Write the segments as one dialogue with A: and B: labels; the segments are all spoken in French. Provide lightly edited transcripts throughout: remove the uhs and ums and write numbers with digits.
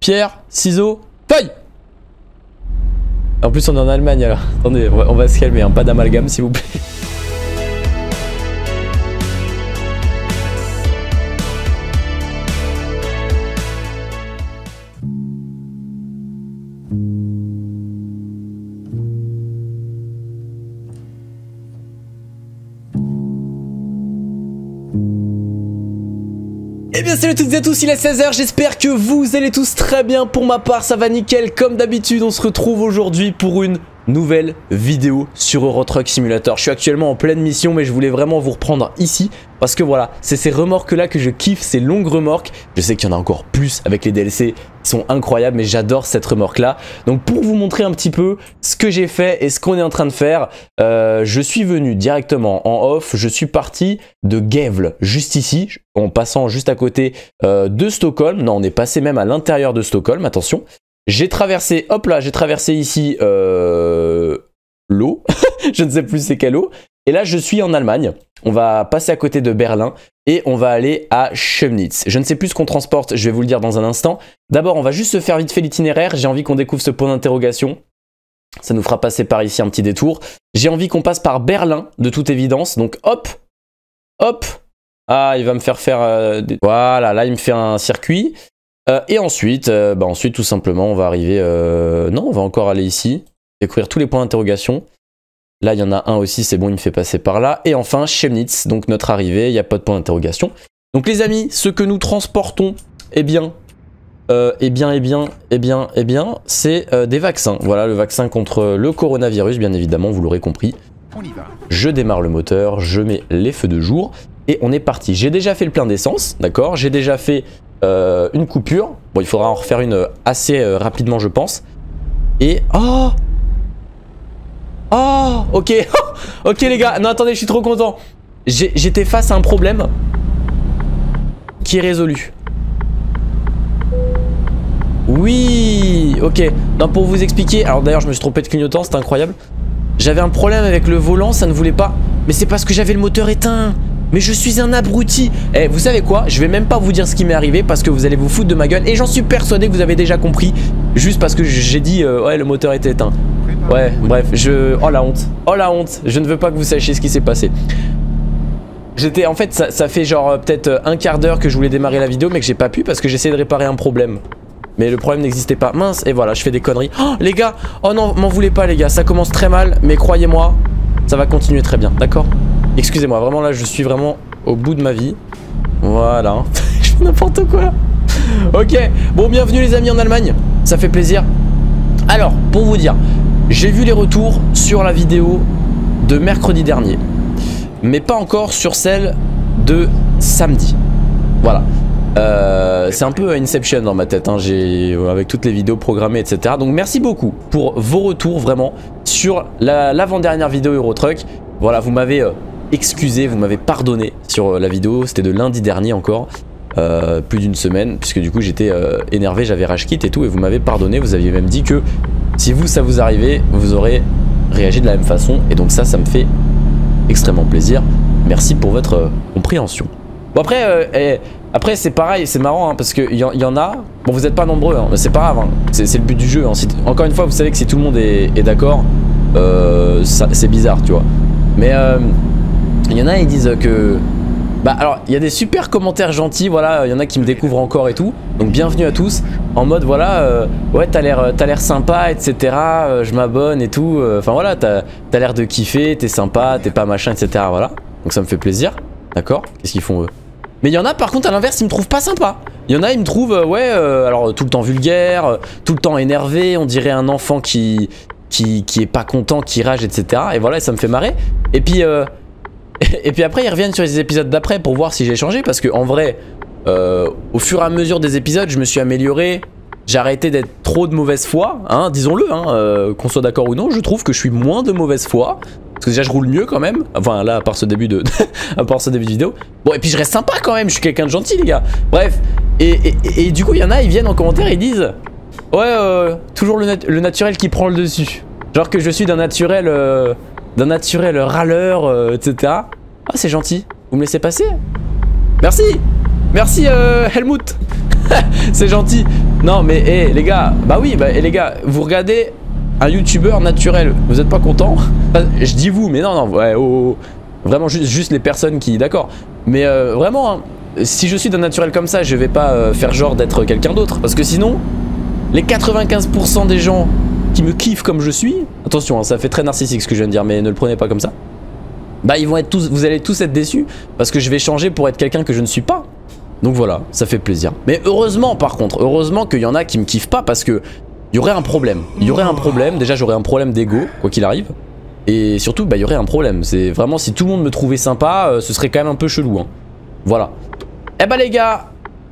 A: pierre, ciseaux, feuille. En plus on est en Allemagne alors. Attendez, on va se calmer, hein. Pas d'amalgame s'il vous plaît. Eh bien salut à toutes et à tous, il est 16 h, j'espère que vous allez tous très bien. Pour ma part ça va nickel, comme d'habitude on se retrouve aujourd'hui pour une nouvelle vidéo sur Euro Truck Simulator. Je suis actuellement en pleine mission mais je voulais vraiment vous reprendre ici parce que voilà, c'est ces remorques là que je kiffe, ces longues remorques. Je sais qu'il y en a encore plus avec les DLC qui sont incroyables mais j'adore cette remorque là. Donc pour vous montrer un petit peu ce que j'ai fait et ce qu'on est en train de faire, je suis venu directement en off, je suis parti de Gävle, juste ici, en passant juste à côté de Stockholm. Non, on est passé même à l'intérieur de Stockholm, attention. J'ai traversé, hop là, j'ai traversé ici l'eau, je ne sais plus c'est quelle eau. Et là, je suis en Allemagne. On va passer à côté de Berlin et on va aller à Chemnitz. Je ne sais plus ce qu'on transporte, je vais vous le dire dans un instant. D'abord, on va juste se faire vite fait l'itinéraire. J'ai envie qu'on découvre ce point d'interrogation. Ça nous fera passer par ici un petit détour. J'ai envie qu'on passe par Berlin, de toute évidence. Donc hop, hop. Ah, il va me faire Voilà, là, il me fait un circuit. Et ensuite, ensuite, tout simplement, on va arriver... Non, on va encore aller ici. Découvrir tous les points d'interrogation. Là, il y en a un aussi, c'est bon, il me fait passer par là. Et enfin, Chemnitz, donc notre arrivée, il n'y a pas de point d'interrogation. Donc les amis, ce que nous transportons, c'est des vaccins. Voilà, le vaccin contre le coronavirus, bien évidemment, vous l'aurez compris.
B: On y va.
A: Je démarre le moteur, je mets les feux de jour et on est parti. J'ai déjà fait le plein d'essence, d'accord? J'ai déjà fait une coupure. Bon, il faudra en refaire une assez rapidement, je pense. Et... Oh! Oh, ok. Ok les gars, non attendez, je suis trop content. J'étais face à un problème qui est résolu. Oui, ok. Non, pour vous expliquer, alors d'ailleurs je me suis trompé de clignotant, c'était incroyable. J'avais un problème avec le volant, ça ne voulait pas. Mais c'est parce que j'avais le moteur éteint. Mais je suis un abruti. Eh, vous savez quoi? Je vais même pas vous dire ce qui m'est arrivé parce que vous allez vous foutre de ma gueule. Et j'en suis persuadé que vous avez déjà compris. Juste parce que j'ai dit, ouais, le moteur était éteint. Ouais, bref, oh la honte. Oh la honte. Je ne veux pas que vous sachiez ce qui s'est passé. En fait, ça fait genre peut-être un quart d'heure que je voulais démarrer la vidéo, mais que j'ai pas pu parce que j'essayais de réparer un problème. Mais le problème n'existait pas. Mince, et voilà, je fais des conneries. Oh, les gars, oh non, m'en voulez pas, les gars. Ça commence très mal, mais croyez-moi, ça va continuer très bien, d'accord? Excusez-moi, vraiment là, je suis vraiment au bout de ma vie. Voilà. Je fais n'importe quoi. Ok, bon, bienvenue les amis en Allemagne. Ça fait plaisir. Alors, pour vous dire, j'ai vu les retours sur la vidéo de mercredi dernier, mais pas encore sur celle de samedi. Voilà. C'est un peu Inception dans ma tête, hein. Avec toutes les vidéos programmées, etc. Donc merci beaucoup pour vos retours vraiment sur l'avant-dernière vidéo Euro Truck. Voilà, vous m'avez excusé, vous m'avez pardonné sur la vidéo. C'était de lundi dernier encore, plus d'une semaine, puisque du coup j'étais énervé, j'avais rage quit et tout, et vous m'avez pardonné. Vous aviez même dit que si ça vous arrivait, vous aurez réagi de la même façon. Et donc ça me fait extrêmement plaisir. Merci pour votre compréhension. Bon après c'est pareil, c'est marrant hein, parce qu'il y en a. Bon, vous n'êtes pas nombreux, hein, mais c'est pas grave. Hein, c'est le but du jeu. Hein. Encore une fois, vous savez que si tout le monde est d'accord, c'est bizarre, tu vois. Mais il y en a, ils disent que... Bah alors, il y a des super commentaires gentils, voilà, il y en a qui me découvrent encore et tout. Donc bienvenue à tous. En mode, voilà, ouais, t'as l'air sympa, etc. Je m'abonne et tout. Enfin voilà, t'as l'air de kiffer, t'es sympa, t'es pas machin, etc. Voilà. Donc ça me fait plaisir. D'accord? Qu'est-ce qu'ils font eux? Mais il y en a par contre à l'inverse, ils me trouvent pas sympa. Il y en a, ils me trouvent, ouais, alors tout le temps vulgaire, tout le temps énervé, on dirait un enfant qui est pas content, qui rage, etc. Et voilà, ça me fait marrer. Et puis après, ils reviennent sur les épisodes d'après pour voir si j'ai changé. Parce que en vrai, au fur et à mesure des épisodes, je me suis amélioré. J'ai arrêté d'être trop de mauvaise foi, hein, disons-le, hein, qu'on soit d'accord ou non. Je trouve que je suis moins de mauvaise foi. Parce que déjà je roule mieux quand même. Enfin là à part ce début de vidéo. Bon et puis je reste sympa quand même. Je suis quelqu'un de gentil les gars. Bref. Et du coup il y en a, ils viennent en commentaire et ils disent ouais toujours le naturel qui prend le dessus. Genre que je suis d'un naturel râleur, etc. Ah c'est gentil. Vous me laissez passer? Merci. Merci Helmut. C'est gentil. Non mais hé les gars, bah oui, bah les gars, vous regardez un youtubeur naturel, vous êtes pas content? Je dis vous, mais non, ouais, vraiment juste les personnes qui, d'accord. Mais vraiment, hein, si je suis d'un naturel comme ça, je vais pas faire genre d'être quelqu'un d'autre. Parce que sinon, les 95% des gens qui me kiffent comme je suis, attention, hein, ça fait très narcissique ce que je viens de dire, mais ne le prenez pas comme ça. Bah ils vont être tous, vous allez tous être déçus parce que je vais changer pour être quelqu'un que je ne suis pas. Donc voilà, ça fait plaisir. Mais heureusement par contre, heureusement qu'il y en a qui me kiffent pas parce que il y aurait un problème. Il y aurait un problème, déjà j'aurais un problème d'ego, quoi qu'il arrive. Et surtout, bah il y aurait un problème. C'est vraiment si tout le monde me trouvait sympa, ce serait quand même un peu chelou. Hein. Voilà. Eh bah les gars,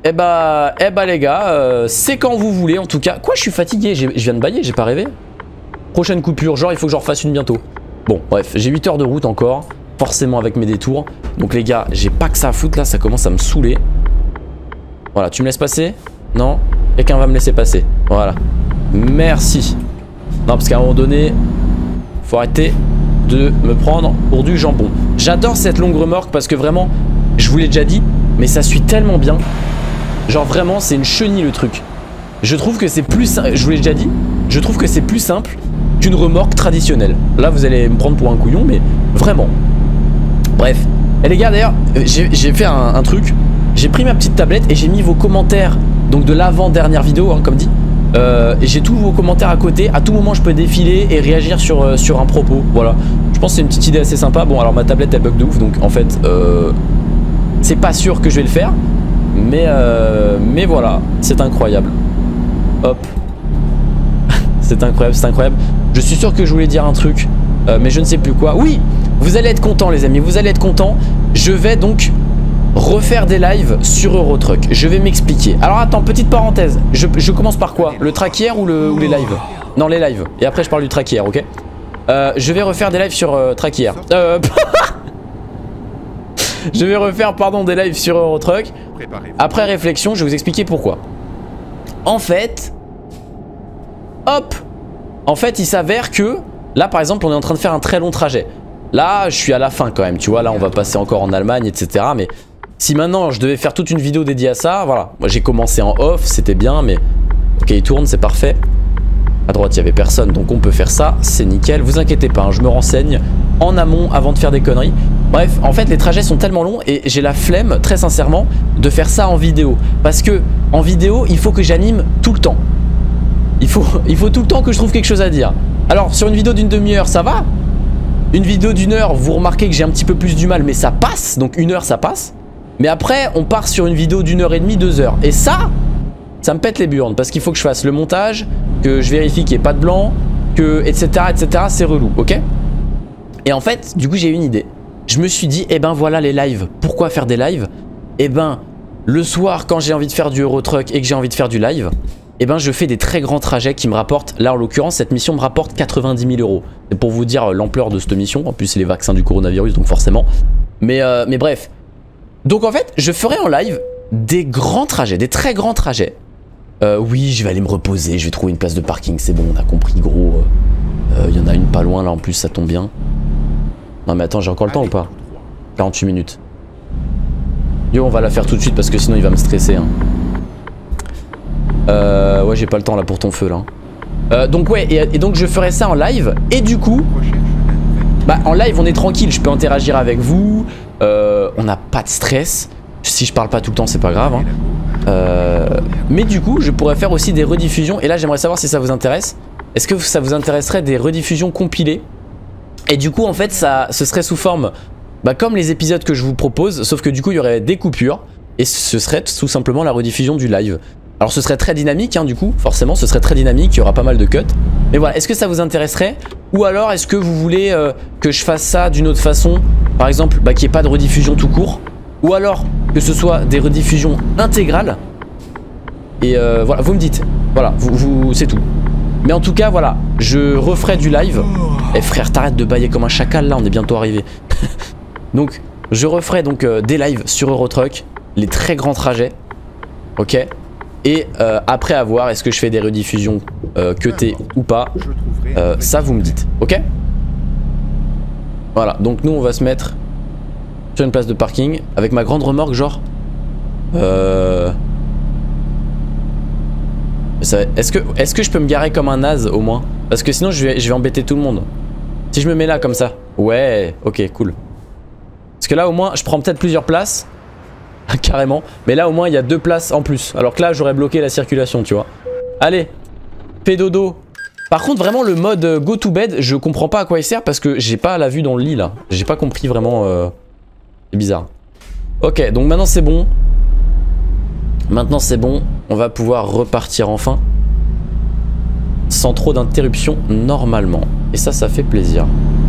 A: les gars, c'est quand vous voulez en tout cas. Quoi, je suis fatigué, je viens de bailler, j'ai pas rêvé. Prochaine coupure, genre il faut que j'en refasse une bientôt. Bon, bref, j'ai 8 heures de route encore, forcément avec mes détours. Donc les gars, j'ai pas que ça à foutre là, ça commence à me saouler. Voilà, tu me laisses passer? Non? Quelqu'un va me laisser passer. Voilà. Merci. Non, parce qu'à un moment donné, faut arrêter de me prendre pour du jambon. J'adore cette longue remorque parce que vraiment, je vous l'ai déjà dit, mais ça suit tellement bien. Genre vraiment, c'est une chenille le truc. Je trouve que c'est plus simple, je vous l'ai déjà dit, je trouve que c'est plus simple qu'une remorque traditionnelle. Là, vous allez me prendre pour un couillon, mais vraiment. Bref. Et les gars, d'ailleurs, j'ai fait un truc. J'ai pris ma petite tablette et j'ai mis vos commentaires, donc de l'avant-dernière vidéo, hein, comme dit. Et j'ai tous vos commentaires à côté. À tout moment, je peux défiler et réagir sur un propos. Voilà. Je pense que c'est une petite idée assez sympa. Bon, alors ma tablette, elle bug de ouf, donc en fait, c'est pas sûr que je vais le faire. Mais voilà, c'est incroyable. Hop. C'est incroyable, c'est incroyable. Je suis sûr que je voulais dire un truc, mais je ne sais plus quoi. Oui, vous allez être contents les amis, vous allez être contents. Je vais donc refaire des lives sur Eurotruck. Je vais m'expliquer. Alors attends, petite parenthèse. Je commence par quoi? Le track hier ou les lives? Non, les lives. Et après je parle du track hier, ok? Je vais refaire des lives sur track hier. Je vais refaire, pardon, des lives sur Eurotruck. Après réflexion, je vais vous expliquer pourquoi. En fait... Hop! En fait, il s'avère que... Là, par exemple, on est en train de faire un très long trajet. Là, je suis à la fin quand même, tu vois. Là, on va passer encore en Allemagne, etc. Mais si maintenant, je devais faire toute une vidéo dédiée à ça, voilà. Moi, j'ai commencé en off, c'était bien, mais... Ok, il tourne, c'est parfait. À droite, il n'y avait personne, donc on peut faire ça. C'est nickel. Vous inquiétez pas, hein, je me renseigne en amont avant de faire des conneries. Bref, en fait, les trajets sont tellement longs et j'ai la flemme, très sincèrement, de faire ça en vidéo. Parce que, en vidéo, il faut que j'anime tout le temps. Il faut tout le temps que je trouve quelque chose à dire. Alors, sur une vidéo d'une demi-heure, ça va. Une vidéo d'une heure, vous remarquez que j'ai un petit peu plus du mal, mais ça passe. Donc, une heure, ça passe. Mais après, on part sur une vidéo d'une heure et demie, 2 heures. Et ça me pète les burnes. Parce qu'il faut que je fasse le montage, que je vérifie qu'il n'y ait pas de blanc, que etc. etc. C'est relou, ok? Et en fait, du coup, j'ai eu une idée. Je me suis dit, eh ben voilà les lives. Pourquoi faire des lives? Eh ben, le soir, quand j'ai envie de faire du Eurotruck et que j'ai envie de faire du live, eh ben je fais des très grands trajets qui me rapportent, là en l'occurrence cette mission me rapporte 90 000 euros. C'est pour vous dire l'ampleur de cette mission, en plus c'est les vaccins du coronavirus donc forcément. Mais bref. Donc en fait je ferai en live des grands trajets, des très grands trajets. Oui je vais aller me reposer, je vais trouver une place de parking, c'est bon on a compris gros. Il y en a une pas loin là en plus ça tombe bien. Non mais attends j'ai encore le temps ou pas? 48 minutes. Yo on va la faire tout de suite parce que sinon il va me stresser hein. Ouais j'ai pas le temps là pour ton feu là. Donc ouais et donc je ferai ça en live. Et du coup bah en live on est tranquille, je peux interagir avec vous. On n'a pas de stress. Si je parle pas tout le temps c'est pas grave hein. Mais du coup je pourrais faire aussi des rediffusions. Et là j'aimerais savoir si ça vous intéresse. Est-ce que ça vous intéresserait des rediffusions compilées? Et du coup en fait ce serait sous forme bah, comme les épisodes que je vous propose. Sauf que du coup il y aurait des coupures. Et ce serait tout simplement la rediffusion du live. Alors ce serait très dynamique hein, du coup, forcément ce serait très dynamique, il y aura pas mal de cuts. Mais voilà, est-ce que ça vous intéresserait? Ou alors est-ce que vous voulez que je fasse ça d'une autre façon? Par exemple, bah, qu'il n'y ait pas de rediffusion tout court. Ou alors que ce soit des rediffusions intégrales. Et voilà, vous me dites. Voilà, c'est tout. Mais en tout cas, voilà, je referai du live. Eh frère, t'arrêtes de bailler comme un chacal là, on est bientôt arrivé. Donc, je referai donc des lives sur Eurotruck, les très grands trajets. Ok? Et après avoir, est-ce que je fais des rediffusions cutées ou pas, ça vous me dites, ok? Voilà, donc nous on va se mettre sur une place de parking avec ma grande remorque genre Est-ce que je peux me garer comme un naze au moins? Parce que sinon je vais embêter tout le monde. Si je me mets là comme ça. Ouais, ok, cool. Parce que là au moins je prends peut-être plusieurs places. Carrément. Mais là au moins il y a 2 places en plus. Alors que là j'aurais bloqué la circulation, tu vois. Allez, fais dodo. Par contre vraiment le mode go to bed, je comprends pas à quoi il sert parce que j'ai pas la vue dans le lit là. J'ai pas compris vraiment. C'est bizarre. Ok, donc maintenant c'est bon. Maintenant c'est bon. On va pouvoir repartir enfin. Sans trop d'interruptions normalement. Et ça fait plaisir.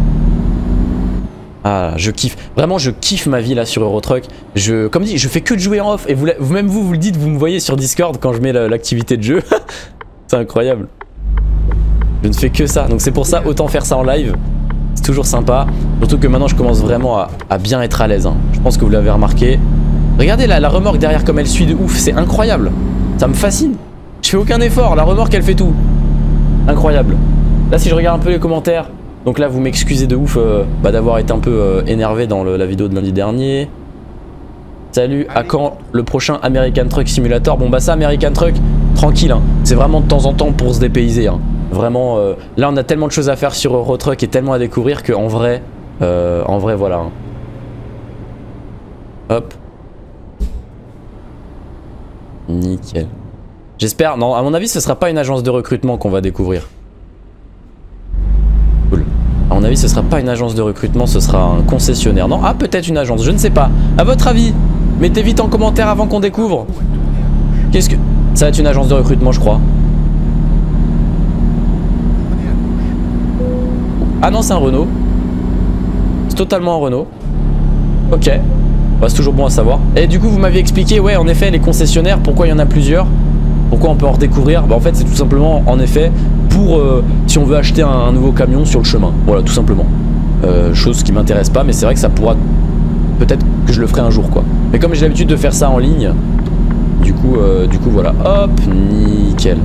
A: Ah, je kiffe. Vraiment, je kiffe ma vie là sur Eurotruck. Comme dit, je fais que de jouer en off. Et même vous le dites, vous me voyez sur Discord quand je mets l'activité de jeu. C'est incroyable. Je ne fais que ça. Donc c'est pour ça, autant faire ça en live. C'est toujours sympa. Surtout que maintenant, je commence vraiment à bien être à l'aise. Hein. Je pense que vous l'avez remarqué. Regardez la remorque derrière comme elle suit de ouf. C'est incroyable. Ça me fascine. Je fais aucun effort. La remorque, elle fait tout. Incroyable. Là, si je regarde un peu les commentaires. Donc là, vous m'excusez de ouf d'avoir été un peu énervé dans la vidéo de lundi dernier. Salut, à quand le prochain American Truck Simulator? Bon bah ça, American Truck, tranquille, hein. C'est vraiment de temps en temps pour se dépayser. Hein. Vraiment, là on a tellement de choses à faire sur Eurotruck et tellement à découvrir qu'en vrai, voilà. Hein. Hop. Nickel. J'espère, non, à mon avis, ce sera pas une agence de recrutement qu'on va découvrir. Cool. À mon avis, ce sera pas une agence de recrutement, ce sera un concessionnaire. Non, ah, peut-être une agence, je ne sais pas. À votre avis, mettez vite en commentaire avant qu'on découvre. Qu'est-ce que... Ça va être une agence de recrutement, je crois. Ah non, c'est un Renault. C'est totalement un Renault. Ok. Bah, c'est toujours bon à savoir. Et du coup, vous m'aviez expliqué, ouais, en effet, les concessionnaires, pourquoi il y en a plusieurs? Pourquoi on peut en redécouvrir? Bah en fait c'est tout simplement en effet pour si on veut acheter un nouveau camion sur le chemin. Voilà tout simplement. Chose qui m'intéresse pas mais c'est vrai que ça pourra... Peut-être que je le ferai un jour quoi. Mais comme j'ai l'habitude de faire ça en ligne, du coup voilà. Hop, nickel.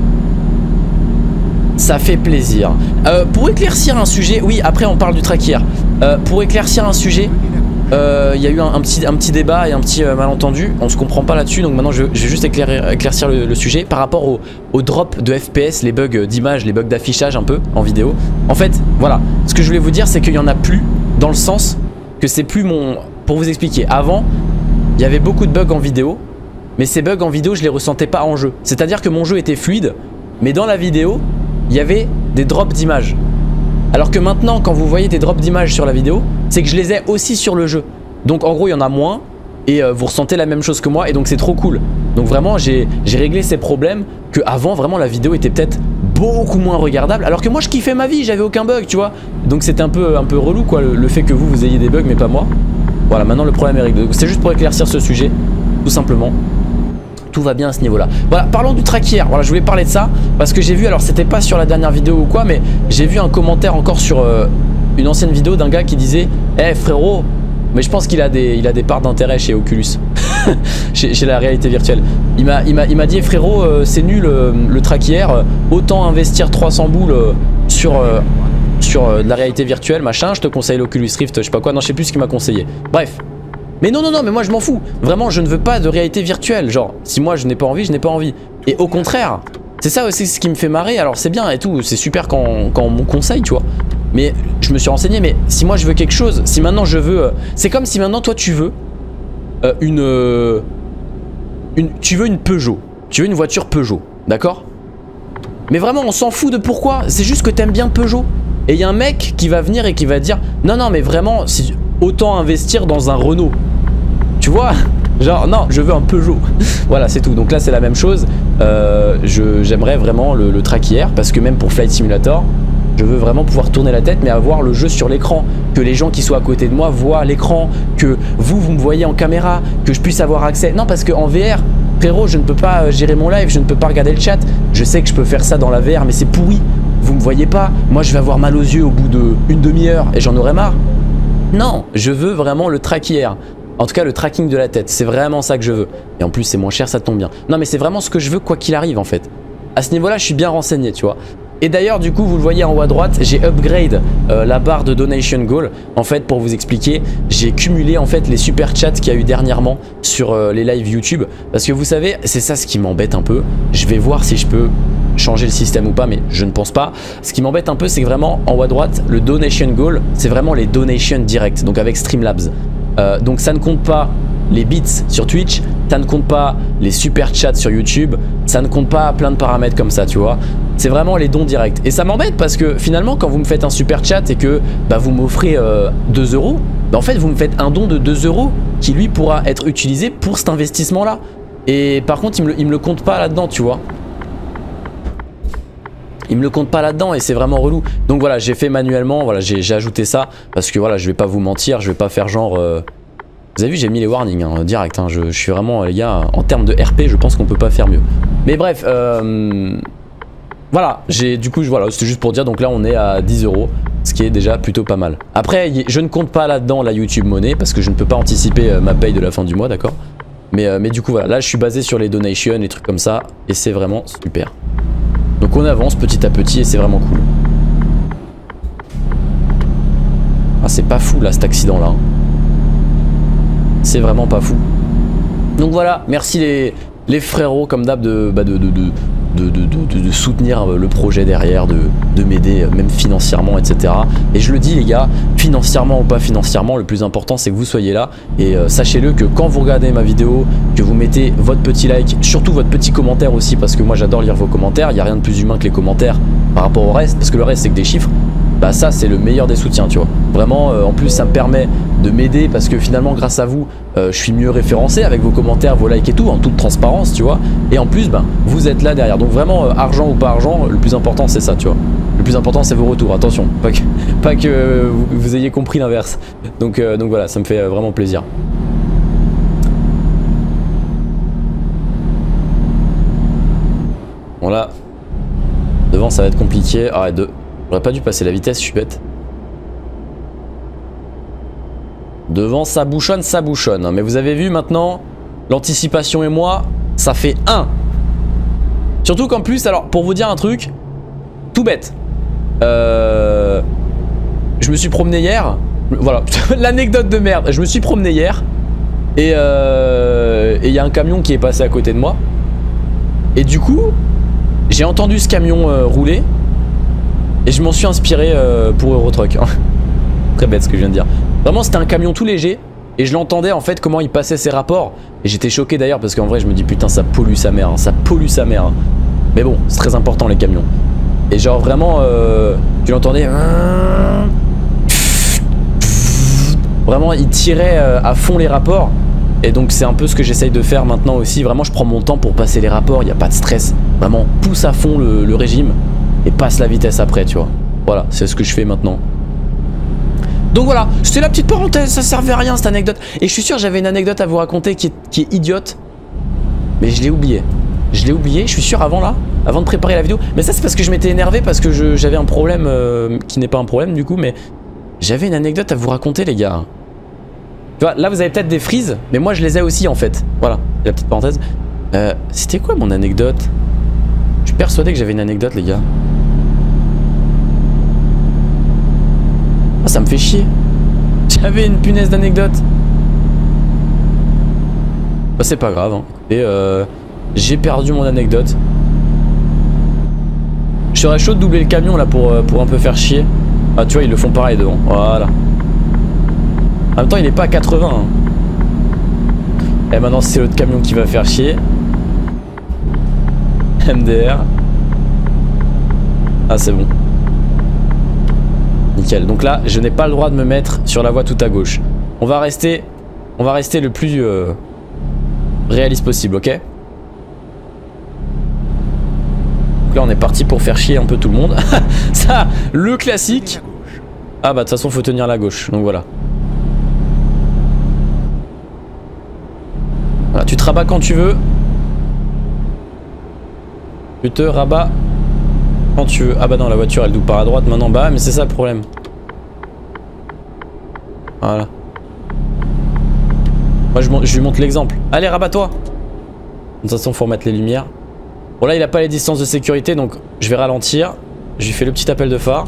A: Ça fait plaisir. Pour éclaircir un sujet, oui après on parle du track pour éclaircir un sujet, il y a eu un petit débat et un petit malentendu. On se comprend pas là-dessus, donc maintenant je vais juste éclaircir le sujet par rapport au drop de FPS, les bugs d'image, les bugs d'affichage un peu en vidéo. En fait, voilà, ce que je voulais vous dire, c'est qu'il y en a plus, dans le sens que c'est plus mon... Pour vous expliquer, avant, il y avait beaucoup de bugs en vidéo, mais ces bugs en vidéo, je les ressentais pas en jeu. C'est-à-dire que mon jeu était fluide, mais dans la vidéo, il y avait des drops d'images. Alors que maintenant, quand vous voyez des drops d'images sur la vidéo, c'est que je les ai aussi sur le jeu. Donc en gros, il y en a moins et vous ressentez la même chose que moi et donc c'est trop cool. Donc vraiment, j'ai réglé ces problèmes que avant vraiment la vidéo était peut-être beaucoup moins regardable. Alors que moi, je kiffais ma vie, j'avais aucun bug, tu vois. Donc c'était un peu relou quoi, le fait que vous ayez des bugs mais pas moi. Voilà, maintenant le problème est réglé. C'est juste pour éclaircir ce sujet, tout simplement. Tout va bien à ce niveau là. Voilà, parlons du track hier. Voilà, je voulais parler de ça parce que j'ai vu, alors c'était pas sur la dernière vidéo ou quoi, mais j'ai vu un commentaire encore sur une ancienne vidéo d'un gars qui disait eh frérot, mais je pense qu'il a des parts d'intérêt chez Oculus chez la réalité virtuelle. Il m'a dit frérot, c'est nul le track hier, autant investir 300 boules sur de la réalité virtuelle machin, je te conseille l'Oculus Rift, je sais pas quoi, non je sais plus ce qu'il m'a conseillé. Bref. Mais non, mais moi je m'en fous. Vraiment, je ne veux pas de réalité virtuelle. Genre, si moi je n'ai pas envie, je n'ai pas envie. Et au contraire, c'est ça aussi ce qui me fait marrer. Alors c'est bien et tout, c'est super quand on me conseille, tu vois. Mais je me suis renseigné, mais si moi je veux quelque chose, si maintenant je veux... c'est comme si maintenant toi tu veux tu veux une Peugeot. Tu veux une voiture Peugeot, d'accord? Mais vraiment, on s'en fout de pourquoi. C'est juste que t'aimes bien Peugeot. Et il y a un mec qui va venir et qui va dire non, mais vraiment, autant investir dans un Renault. Tu vois? Genre non, je veux un Peugeot. Voilà, c'est tout. Donc là c'est la même chose. J'aimerais vraiment le track hier parce que même pour Flight Simulator, je veux vraiment pouvoir tourner la tête mais avoir le jeu sur l'écran, que les gens qui sont à côté de moi voient l'écran, que vous me voyez en caméra, que je puisse avoir accès. Non, parce qu'en VR, frérot, je ne peux pas gérer mon live, je ne peux pas regarder le chat. Je sais que je peux faire ça dans la VR mais c'est pourri. Vous me voyez pas. Moi je vais avoir mal aux yeux au bout d'une demi-heure et j'en aurai marre. Non, je veux vraiment le track hier. En tout cas le tracking de la tête, c'est vraiment ça que je veux. Et en plus c'est moins cher, ça tombe bien. Non mais c'est vraiment ce que je veux quoi qu'il arrive en fait. À ce niveau là je suis bien renseigné, tu vois. Et d'ailleurs du coup vous le voyez en haut à droite, j'ai upgrade la barre de donation goal. En fait pour vous expliquer, j'ai cumulé en fait les super chats qu'il y a eu dernièrement sur les lives YouTube. Parce que vous savez, c'est ça ce qui m'embête un peu. Je vais voir si je peux changer le système ou pas, mais je ne pense pas. Ce qui m'embête un peu, c'est que vraiment en haut à droite, le donation goal, c'est vraiment les donations directes, donc avec Streamlabs. Donc ça ne compte pas les bits sur Twitch, ça ne compte pas les super chats sur YouTube, ça ne compte pas plein de paramètres comme ça, tu vois. C'est vraiment les dons directs. Et ça m'embête parce que finalement, quand vous me faites un super chat et que bah, vous m'offrez 2 €, bah, en fait, vous me faites un don de 2 € qui lui pourra être utilisé pour cet investissement-là. Et par contre, il me le compte pas là-dedans, tu vois. Il me le compte pas là-dedans et c'est vraiment relou. Donc voilà, j'ai fait manuellement, voilà, j'ai ajouté ça parce que voilà, je vais pas vous mentir, je vais pas faire genre... Vous avez vu, j'ai mis les warnings hein, direct, hein, je suis vraiment, les gars, en termes de RP, je pense qu'on peut pas faire mieux. Mais bref, voilà, du coup, voilà, c'était juste pour dire, donc là on est à 10 €, ce qui est déjà plutôt pas mal. Après, je ne compte pas là-dedans la YouTube Money parce que je ne peux pas anticiper ma paye de la fin du mois, d'accord. Mais du coup, voilà, là je suis basé sur les donations, les trucs comme ça, et c'est vraiment super. Donc on avance petit à petit et c'est vraiment cool. Ah, c'est pas fou là cet accident là. C'est vraiment pas fou. Donc voilà, merci les frérots comme d'hab de soutenir le projet derrière, de m'aider même financièrement, etc. Et je le dis les gars, financièrement ou pas financièrement, le plus important c'est que vous soyez là. Et sachez-le que quand vous regardez ma vidéo, que vous mettez votre petit like, surtout votre petit commentaire aussi, parce que moi j'adore lire vos commentaires, il n'y a rien de plus humain que les commentaires par rapport au reste, parce que le reste c'est que des chiffres. Bah ça c'est le meilleur des soutiens, tu vois. Vraiment, en plus ça me permet de m'aider parce que finalement grâce à vous, je suis mieux référencé avec vos commentaires, vos likes et tout, en toute transparence, tu vois. Et en plus, ben, vous êtes là derrière. Donc vraiment, argent ou pas argent, le plus important c'est ça, tu vois. Le plus important c'est vos retours, attention, pas que vous ayez compris l'inverse. Donc voilà, ça me fait vraiment plaisir. Bon là, devant ça va être compliqué. Ah, j'aurais pas dû passer la vitesse, je suis bête. Devant ça bouchonne, mais vous avez vu maintenant, l'anticipation et moi, ça fait 1. Surtout qu'en plus, alors pour vous dire un truc, tout bête. Je me suis promené hier. Voilà, l'anecdote de merde. Je me suis promené hier. Et il y a un camion qui est passé à côté de moi. Et du coup, j'ai entendu ce camion rouler. Et je m'en suis inspiré pour Eurotruck. Très bête ce que je viens de dire. Vraiment c'était un camion tout léger. Et je l'entendais en fait comment il passait ses rapports. Et j'étais choqué d'ailleurs parce qu'en vrai je me dis putain ça pollue sa mère, hein, ça pollue sa mère. Hein. Mais bon c'est très important les camions. Et genre vraiment tu l'entendais. Vraiment il tirait à fond les rapports. Et donc c'est un peu ce que j'essaye de faire maintenant aussi. Vraiment je prends mon temps pour passer les rapports, il n'y a pas de stress. Vraiment pousse à fond le régime. Et passe la vitesse après tu vois. Voilà c'est ce que je fais maintenant. Donc voilà, c'était la petite parenthèse, ça servait à rien cette anecdote. Et je suis sûr j'avais une anecdote à vous raconter qui est idiote. Mais je l'ai oublié. Je l'ai oublié, je suis sûr avant de préparer la vidéo. Mais ça c'est parce que je m'étais énervé parce que j'avais un problème qui n'est pas un problème du coup. Mais j'avais une anecdote à vous raconter les gars. Tu vois, là vous avez peut-être des frises, mais moi je les ai aussi en fait. Voilà, la petite parenthèse. C'était quoi mon anecdote? Je suis persuadé que j'avais une anecdote les gars. Ah ça me fait chier. J'avais une punaise d'anecdote. Bah c'est pas grave hein. Et j'ai perdu mon anecdote. Je serais chaud de doubler le camion là pour un peu faire chier. Ah tu vois ils le font pareil devant. Voilà. En même temps il est pas à 80 hein. Et maintenant c'est l'autre camion qui va faire chier. MDR. Ah c'est bon. Nickel. Donc là, je n'ai pas le droit de me mettre sur la voie tout à gauche. On va rester le plus réaliste possible, ok? Donc là, on est parti pour faire chier un peu tout le monde. Ça, le classique. Ah bah de toute façon, faut tenir la gauche. Donc voilà. Voilà, tu te rabats quand tu veux. Tu te rabats quand tu veux. Ah bah non, la voiture elle double par à droite maintenant. Bah mais c'est ça le problème. Voilà. Moi je lui montre l'exemple. Allez rabat-toi. De toute façon faut remettre les lumières. Bon là il a pas les distances de sécurité donc je vais ralentir. Je lui fais le petit appel de phare.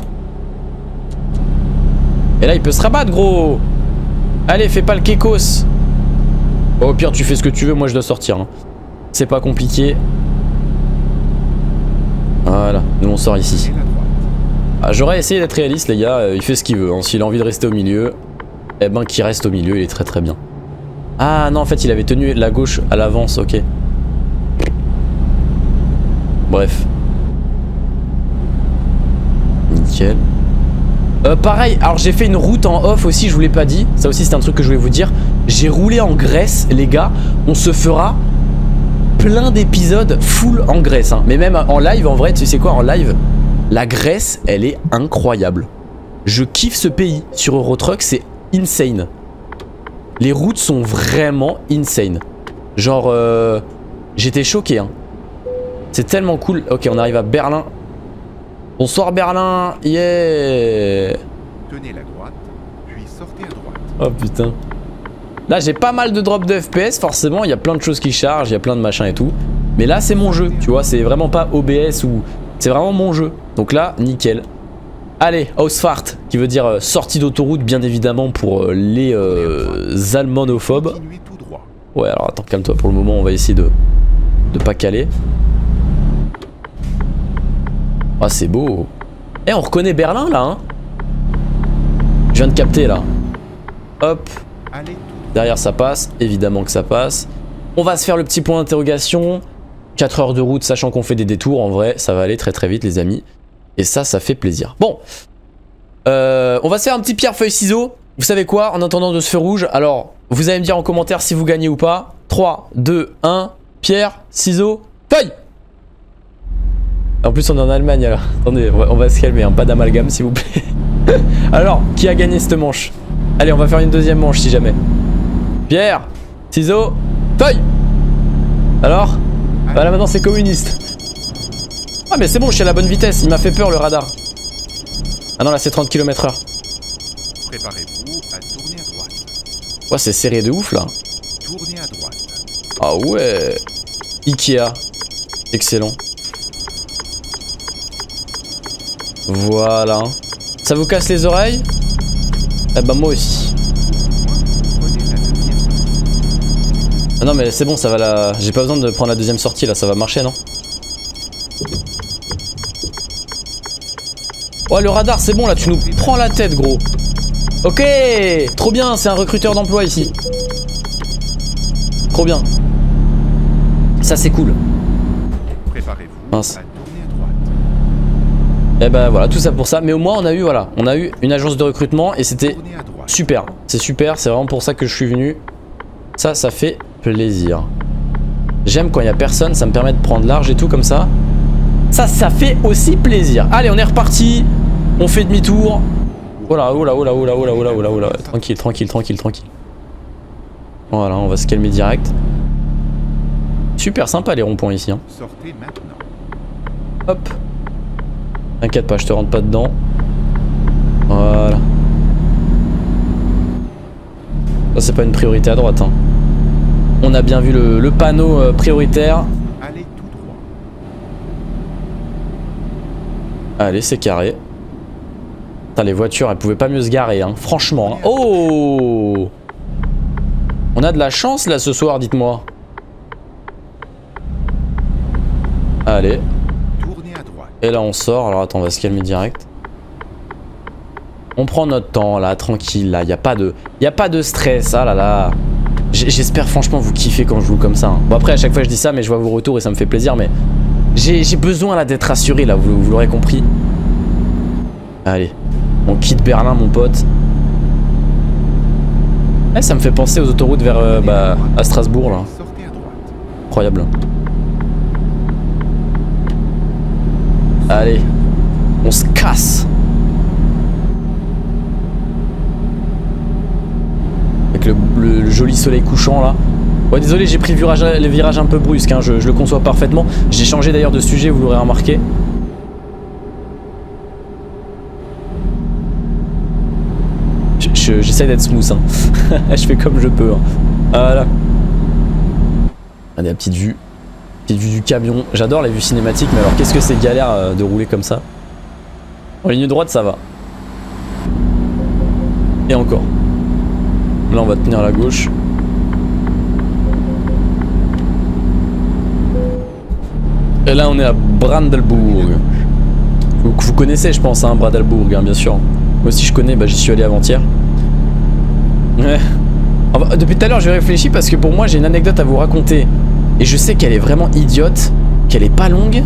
A: Et là il peut se rabattre gros. Allez fais pas le kekos. Bon, au pire tu fais ce que tu veux, moi je dois sortir hein. C'est pas compliqué. Voilà, nous on sort ici. Ah, j'aurais essayé d'être réaliste les gars, il fait ce qu'il veut hein. S'il a envie de rester au milieu, eh ben qu'il reste au milieu, il est très très bien. Ah non en fait il avait tenu la gauche à l'avance, ok. Bref. Nickel. Pareil, alors j'ai fait une route en off aussi, je vous l'ai pas dit. Ça aussi c'est un truc que je voulais vous dire. J'ai roulé en Grèce les gars. On se fera plein d'épisodes full en Grèce hein. Mais même en live en vrai, tu sais quoi, en live la Grèce elle est incroyable. Je kiffe ce pays. Sur Eurotruck c'est insane. Les routes sont vraiment insane. Genre j'étais choqué hein. C'est tellement cool. Ok on arrive à Berlin. Bonsoir Berlin, yeah.
B: Tenez la droite, puis sortez à droite.
A: Oh putain. Là j'ai pas mal de drop de FPS forcément, il y a plein de choses qui chargent, il y a plein de machins et tout. Mais là c'est mon jeu, tu vois, c'est vraiment pas OBS ou... C'est vraiment mon jeu. Donc là, nickel. Allez, Ausfahrt, qui veut dire sortie d'autoroute bien évidemment pour les allemanophobes. Ouais alors attends, calme-toi pour le moment, on va essayer de pas caler. Ah c'est beau. Eh on reconnaît Berlin là hein. Je viens de capter là. Hop. Derrière ça passe, évidemment que ça passe. On va se faire le petit point d'interrogation. 4 heures de route sachant qu'on fait des détours. En vrai ça va aller très très vite les amis. Et ça fait plaisir. Bon. On va se faire un petit pierre feuille ciseaux. Vous savez quoi, en attendant de ce feu rouge. Alors vous allez me dire en commentaire si vous gagnez ou pas. 3, 2, 1. Pierre, ciseaux, feuille. En plus on est en Allemagne alors. Attendez, on va se calmer, hein. Pas d'amalgame s'il vous plaît. Alors, qui a gagné cette manche? Allez, on va faire une deuxième manche si jamais. Pierre, ciseaux, feuille. Alors? Voilà, maintenant c'est communiste. Ah mais c'est bon, je suis à la bonne vitesse, il m'a fait peur le radar. Ah non là c'est 30 km/h.
B: Préparez-vous à tourner à droite.
A: Ouais c'est serré de ouf là.
B: Tournez à droite.
A: Ah ouais. Ikea. Excellent. Voilà. Ça vous casse les oreilles? Eh bah moi aussi. Ah non mais c'est bon, ça va la... J'ai pas besoin de prendre la deuxième sortie là, ça va marcher non? Ouais le radar c'est bon là, tu nous prends la tête gros. Ok, trop bien, c'est un recruteur d'emploi ici. Trop bien. Ça c'est cool.
B: Préparez-vous.
A: Mince. Et bah voilà, tout ça pour ça. Mais au moins on a eu, voilà, on a eu une agence de recrutement et c'était super. C'est super, c'est vraiment pour ça que je suis venu. Ça fait plaisir. J'aime quand il y a personne, ça me permet de prendre large et tout comme ça. Ça fait aussi plaisir. Allez, on est reparti. On fait demi-tour. Oh là, oh là, oh là, oh là, oh là, oh là, oh là, oh là. Tranquille, tranquille, tranquille, tranquille. Voilà, on va se calmer direct. Super sympa les ronds-points ici. Hein.
B: Sortez maintenant.
A: Hop. T'inquiète pas, je te rentre pas dedans. Voilà. Ça c'est pas une priorité à droite. Hein. On a bien vu le panneau prioritaire.
B: Allez tout droit.
A: Allez, c'est carré. Putain, les voitures, elles pouvaient pas mieux se garer, hein. Franchement. Hein. Oh! On a de la chance là ce soir, dites-moi. Allez. Et là on sort, alors attends on va se calmer direct. On prend notre temps là, tranquille là, y a pas de stress, ah là là. J'espère franchement vous kiffez quand je joue comme ça. Hein. Bon après à chaque fois je dis ça mais je vois vos retours et ça me fait plaisir mais j'ai besoin là d'être rassuré là, vous l'aurez compris. Allez, on quitte Berlin mon pote. Eh, ça me fait penser aux autoroutes vers à Strasbourg là. Incroyable. Allez, on se casse. Avec le joli soleil couchant là. Ouais désolé j'ai pris les virages un peu brusques hein, je le conçois parfaitement. J'ai changé d'ailleurs de sujet, vous l'aurez remarqué. J'essaie d'être smooth hein. Je fais comme je peux hein. Voilà. Allez la petite vue du camion. J'adore les vues cinématiques mais alors qu'est-ce que c'est galère de rouler comme ça. En ligne droite, ça va. Et encore. Là, on va tenir à la gauche. Et là, on est à Brandenburg. Vous connaissez, je pense, hein, Brandenburg, hein, bien sûr. Moi aussi, je connais, bah, j'y suis allé avant-hier. Ouais. Enfin, depuis tout à l'heure, je réfléchis parce que pour moi, j'ai une anecdote à vous raconter. Et je sais qu'elle est vraiment idiote, qu'elle est pas longue.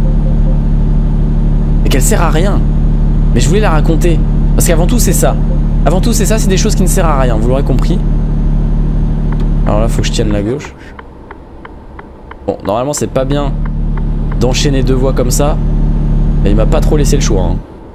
A: Et qu'elle sert à rien. Mais je voulais la raconter. Parce qu'avant tout, c'est ça. Avant tout, c'est ça, c'est des choses qui ne servent à rien, vous l'aurez compris. Alors là, faut que je tienne la gauche. Bon, normalement, c'est pas bien d'enchaîner deux voies comme ça. Mais il m'a pas trop laissé le choix.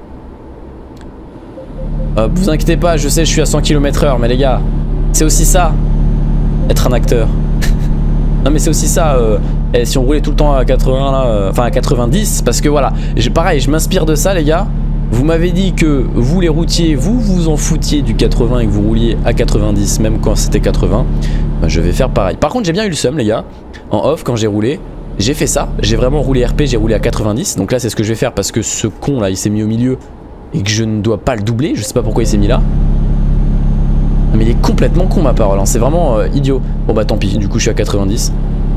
A: Hein. Vous inquiétez pas, je sais, je suis à 100 km/h, mais les gars, c'est aussi ça, être un acteur. Non mais c'est aussi ça, si on roulait tout le temps à 80 là, enfin à 90, parce que voilà, pareil, je m'inspire de ça les gars. Vous m'avez dit que vous les routiers, vous vous en foutiez du 80 et que vous rouliez à 90 même quand c'était 80. Ben, je vais faire pareil. Par contre j'ai bien eu le seum les gars, en off quand j'ai roulé. J'ai fait ça, j'ai vraiment roulé RP, j'ai roulé à 90. Donc là c'est ce que je vais faire parce que ce con là il s'est mis au milieu et que je ne dois pas le doubler. Je sais pas pourquoi il s'est mis là. Mais il est complètement con ma parole, hein. C'est vraiment idiot. Bon bah tant pis, du coup je suis à 90.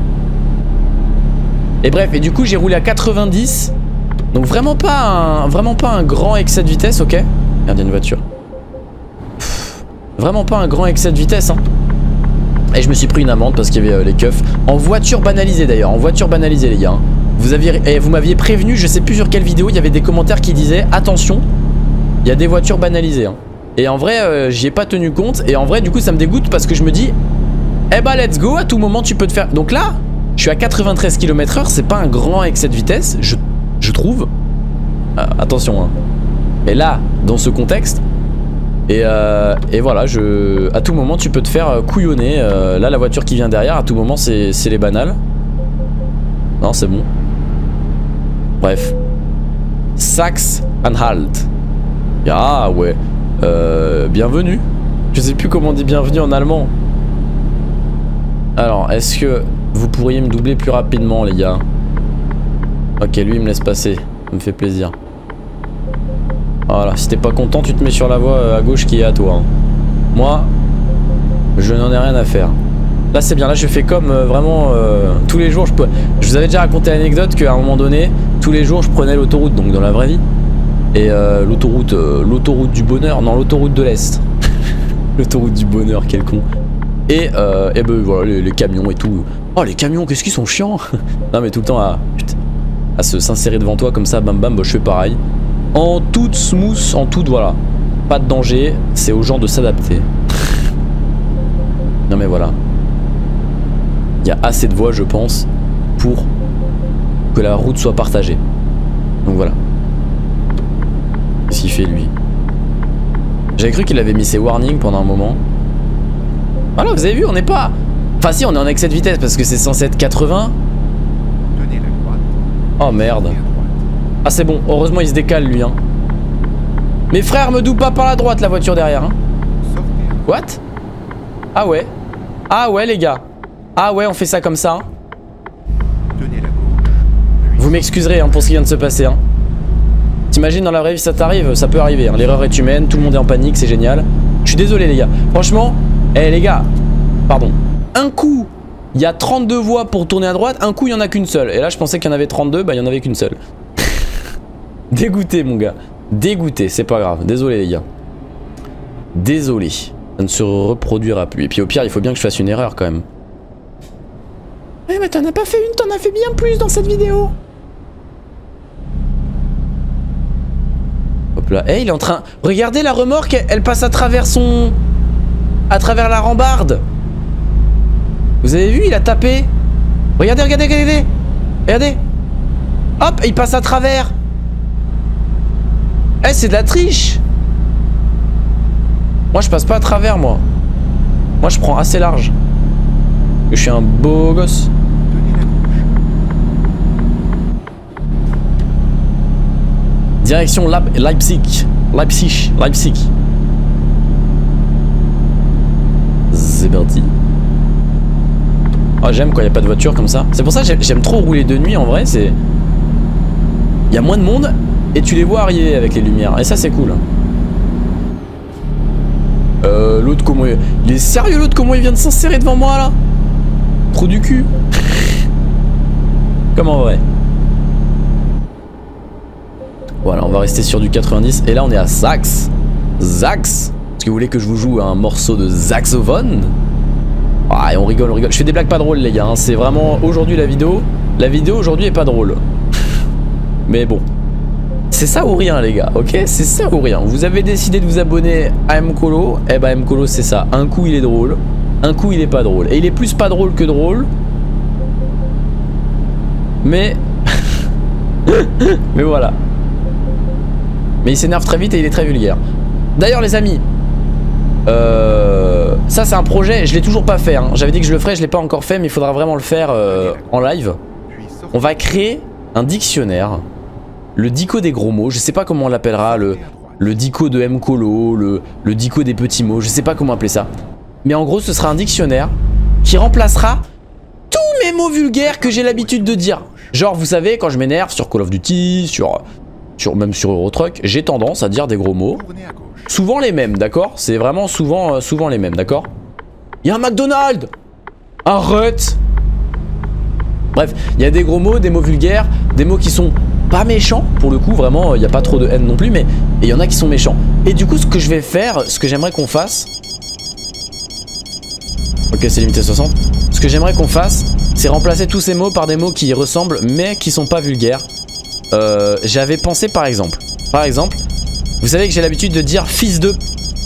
A: Et bref, et du coup j'ai roulé à 90. Donc vraiment pas un grand excès de vitesse, ok. Merde, il y a une voiture. Vraiment pas un grand excès de vitesse, hein. Et je me suis pris une amende parce qu'il y avait les keufs. En voiture banalisée d'ailleurs, en voiture banalisée les gars. Hein. Vous m'aviez prévenu, je sais plus sur quelle vidéo, il y avait des commentaires qui disaient attention, il y a des voitures banalisées. Hein. Et en vrai, j'y ai pas tenu compte. Et en vrai, du coup, ça me dégoûte parce que je me dis, eh bah let's go, à tout moment tu peux te faire. Donc là, je suis à 93 km/h, c'est pas un grand excès de vitesse, je trouve. Attention, hein. Mais là, dans ce contexte. Et voilà, à tout moment tu peux te faire couillonner. Là la voiture qui vient derrière, à tout moment c'est les banales. Non c'est bon. Bref. Saxe-Anhalt. Ah ouais. Bienvenue. Je sais plus comment on dit bienvenue en allemand. Alors est-ce que vous pourriez me doubler plus rapidement les gars? Ok, lui il me laisse passer. Ça me fait plaisir. Voilà, si t'es pas content, tu te mets sur la voie à gauche qui est à toi. Hein. Moi, je n'en ai rien à faire. Là, c'est bien. Là, je fais comme vraiment tous les jours. Je vous avais déjà raconté l'anecdote qu'à un moment donné, tous les jours, je prenais l'autoroute, donc dans la vraie vie. Et l'autoroute du bonheur, non, l'autoroute de l'Est. L'autoroute du bonheur, quel con. Et ben voilà, les camions et tout. Oh, les camions, qu'est-ce qu'ils sont chiants. Non, mais tout le temps à s'insérer devant toi comme ça, bam bam, bah, je fais pareil. En toute smooth, en toute voilà. Pas de danger, c'est aux gens de s'adapter. Non mais voilà. Il y a assez de voies je pense pour que la route soit partagée. Donc voilà. Qu'est-ce qu'il fait lui? J'avais cru qu'il avait mis ses warnings pendant un moment. Voilà, vous avez vu, on n'est pas... Enfin si, on est en excès de vitesse parce que c'est censé être 80.
B: Tenez la droite.
A: Oh merde. Ah c'est bon, heureusement il se décale lui hein. Mes frères me doublent pas par la droite la voiture derrière hein. What? Ah ouais. Ah ouais les gars. Ah ouais on fait ça comme ça hein.
B: Tenez la gauche.
A: Vous m'excuserez hein, pour ce qui vient de se passer hein. T'imagines dans la vraie vie ça t'arrive? Ça peut arriver hein. L'erreur est humaine, tout le monde est en panique, c'est génial. Je suis désolé les gars. Franchement, les gars, pardon. Un coup il y a 32 voies pour tourner à droite, un coup il y en a qu'une seule. Et là je pensais qu'il y en avait 32, bah il y en avait qu'une seule. Dégoûté mon gars. Dégoûté, c'est pas grave. Désolé les gars. Désolé. Ça ne se reproduira plus. Et puis au pire, il faut bien que je fasse une erreur quand même. Ouais mais t'en as pas fait une, t'en as fait bien plus dans cette vidéo. Hop là. Il est en train... Regardez la remorque, elle passe à travers son... À travers la rambarde. Vous avez vu, il a tapé. Regardez, regardez, regardez. Regardez. Hop, il passe à travers. Eh, c'est de la triche. Moi je passe pas à travers moi. Moi je prends assez large. Je suis un beau gosse.
B: Tenez la gauche.
A: Direction Leipzig. Leipzig. Leipzig. C'est parti. Ah j'aime quand il n'y a pas de voiture comme ça. C'est pour ça que j'aime trop rouler de nuit en vrai. C'est... Il y a moins de monde. et tu les vois arriver avec les lumières. Et ça c'est cool. L'autre comment il est sérieux, l'autre comment il vient de s'insérer devant moi là? Trou du cul. Comme en vrai. Voilà, on va rester sur du 90 et là on est à sax. Sax. Est-ce que vous voulez que je vous joue un morceau de saxophone? Ah, et on rigole, on rigole. Je fais des blagues pas drôles les gars, hein. C'est vraiment aujourd'hui la vidéo. La vidéo aujourd'hui est pas drôle. Mais bon. C'est ça ou rien les gars, ok? C'est ça ou rien. Vous avez décidé de vous abonner à Mkolo. Eh ben Mkolo c'est ça. Un coup il est drôle, un coup il est pas drôle. Et il est plus pas drôle que drôle. Mais... Mais voilà. Mais il s'énerve très vite et il est très vulgaire. D'ailleurs les amis, ça c'est un projet, je l'ai toujours pas fait hein. J'avais dit que je le ferais, je l'ai pas encore fait, mais il faudra vraiment le faire en live. On va créer un dictionnaire, le dico des gros mots, je sais pas comment on l'appellera, le dico de Mkolo, le dico des petits mots, je sais pas comment appeler ça. Mais en gros ce sera un dictionnaire qui remplacera tous mes mots vulgaires que j'ai l'habitude de dire. Genre vous savez quand je m'énerve sur Call of Duty, même sur Eurotruck, j'ai tendance à dire des gros mots. Souvent les mêmes, d'accord? C'est vraiment souvent les mêmes, d'accord? Il y a un McDonald's! Arrête! Bref, il y a des gros mots, des mots vulgaires, des mots qui sont pas méchants, pour le coup, vraiment, il n'y a pas trop de haine non plus, mais il y en a qui sont méchants. Et du coup, ce que je vais faire, ce que j'aimerais qu'on fasse... Ok, c'est limité 60. Ce que j'aimerais qu'on fasse, c'est remplacer tous ces mots par des mots qui y ressemblent, mais qui sont pas vulgaires. J'avais pensé par exemple, vous savez que j'ai l'habitude de dire fils de...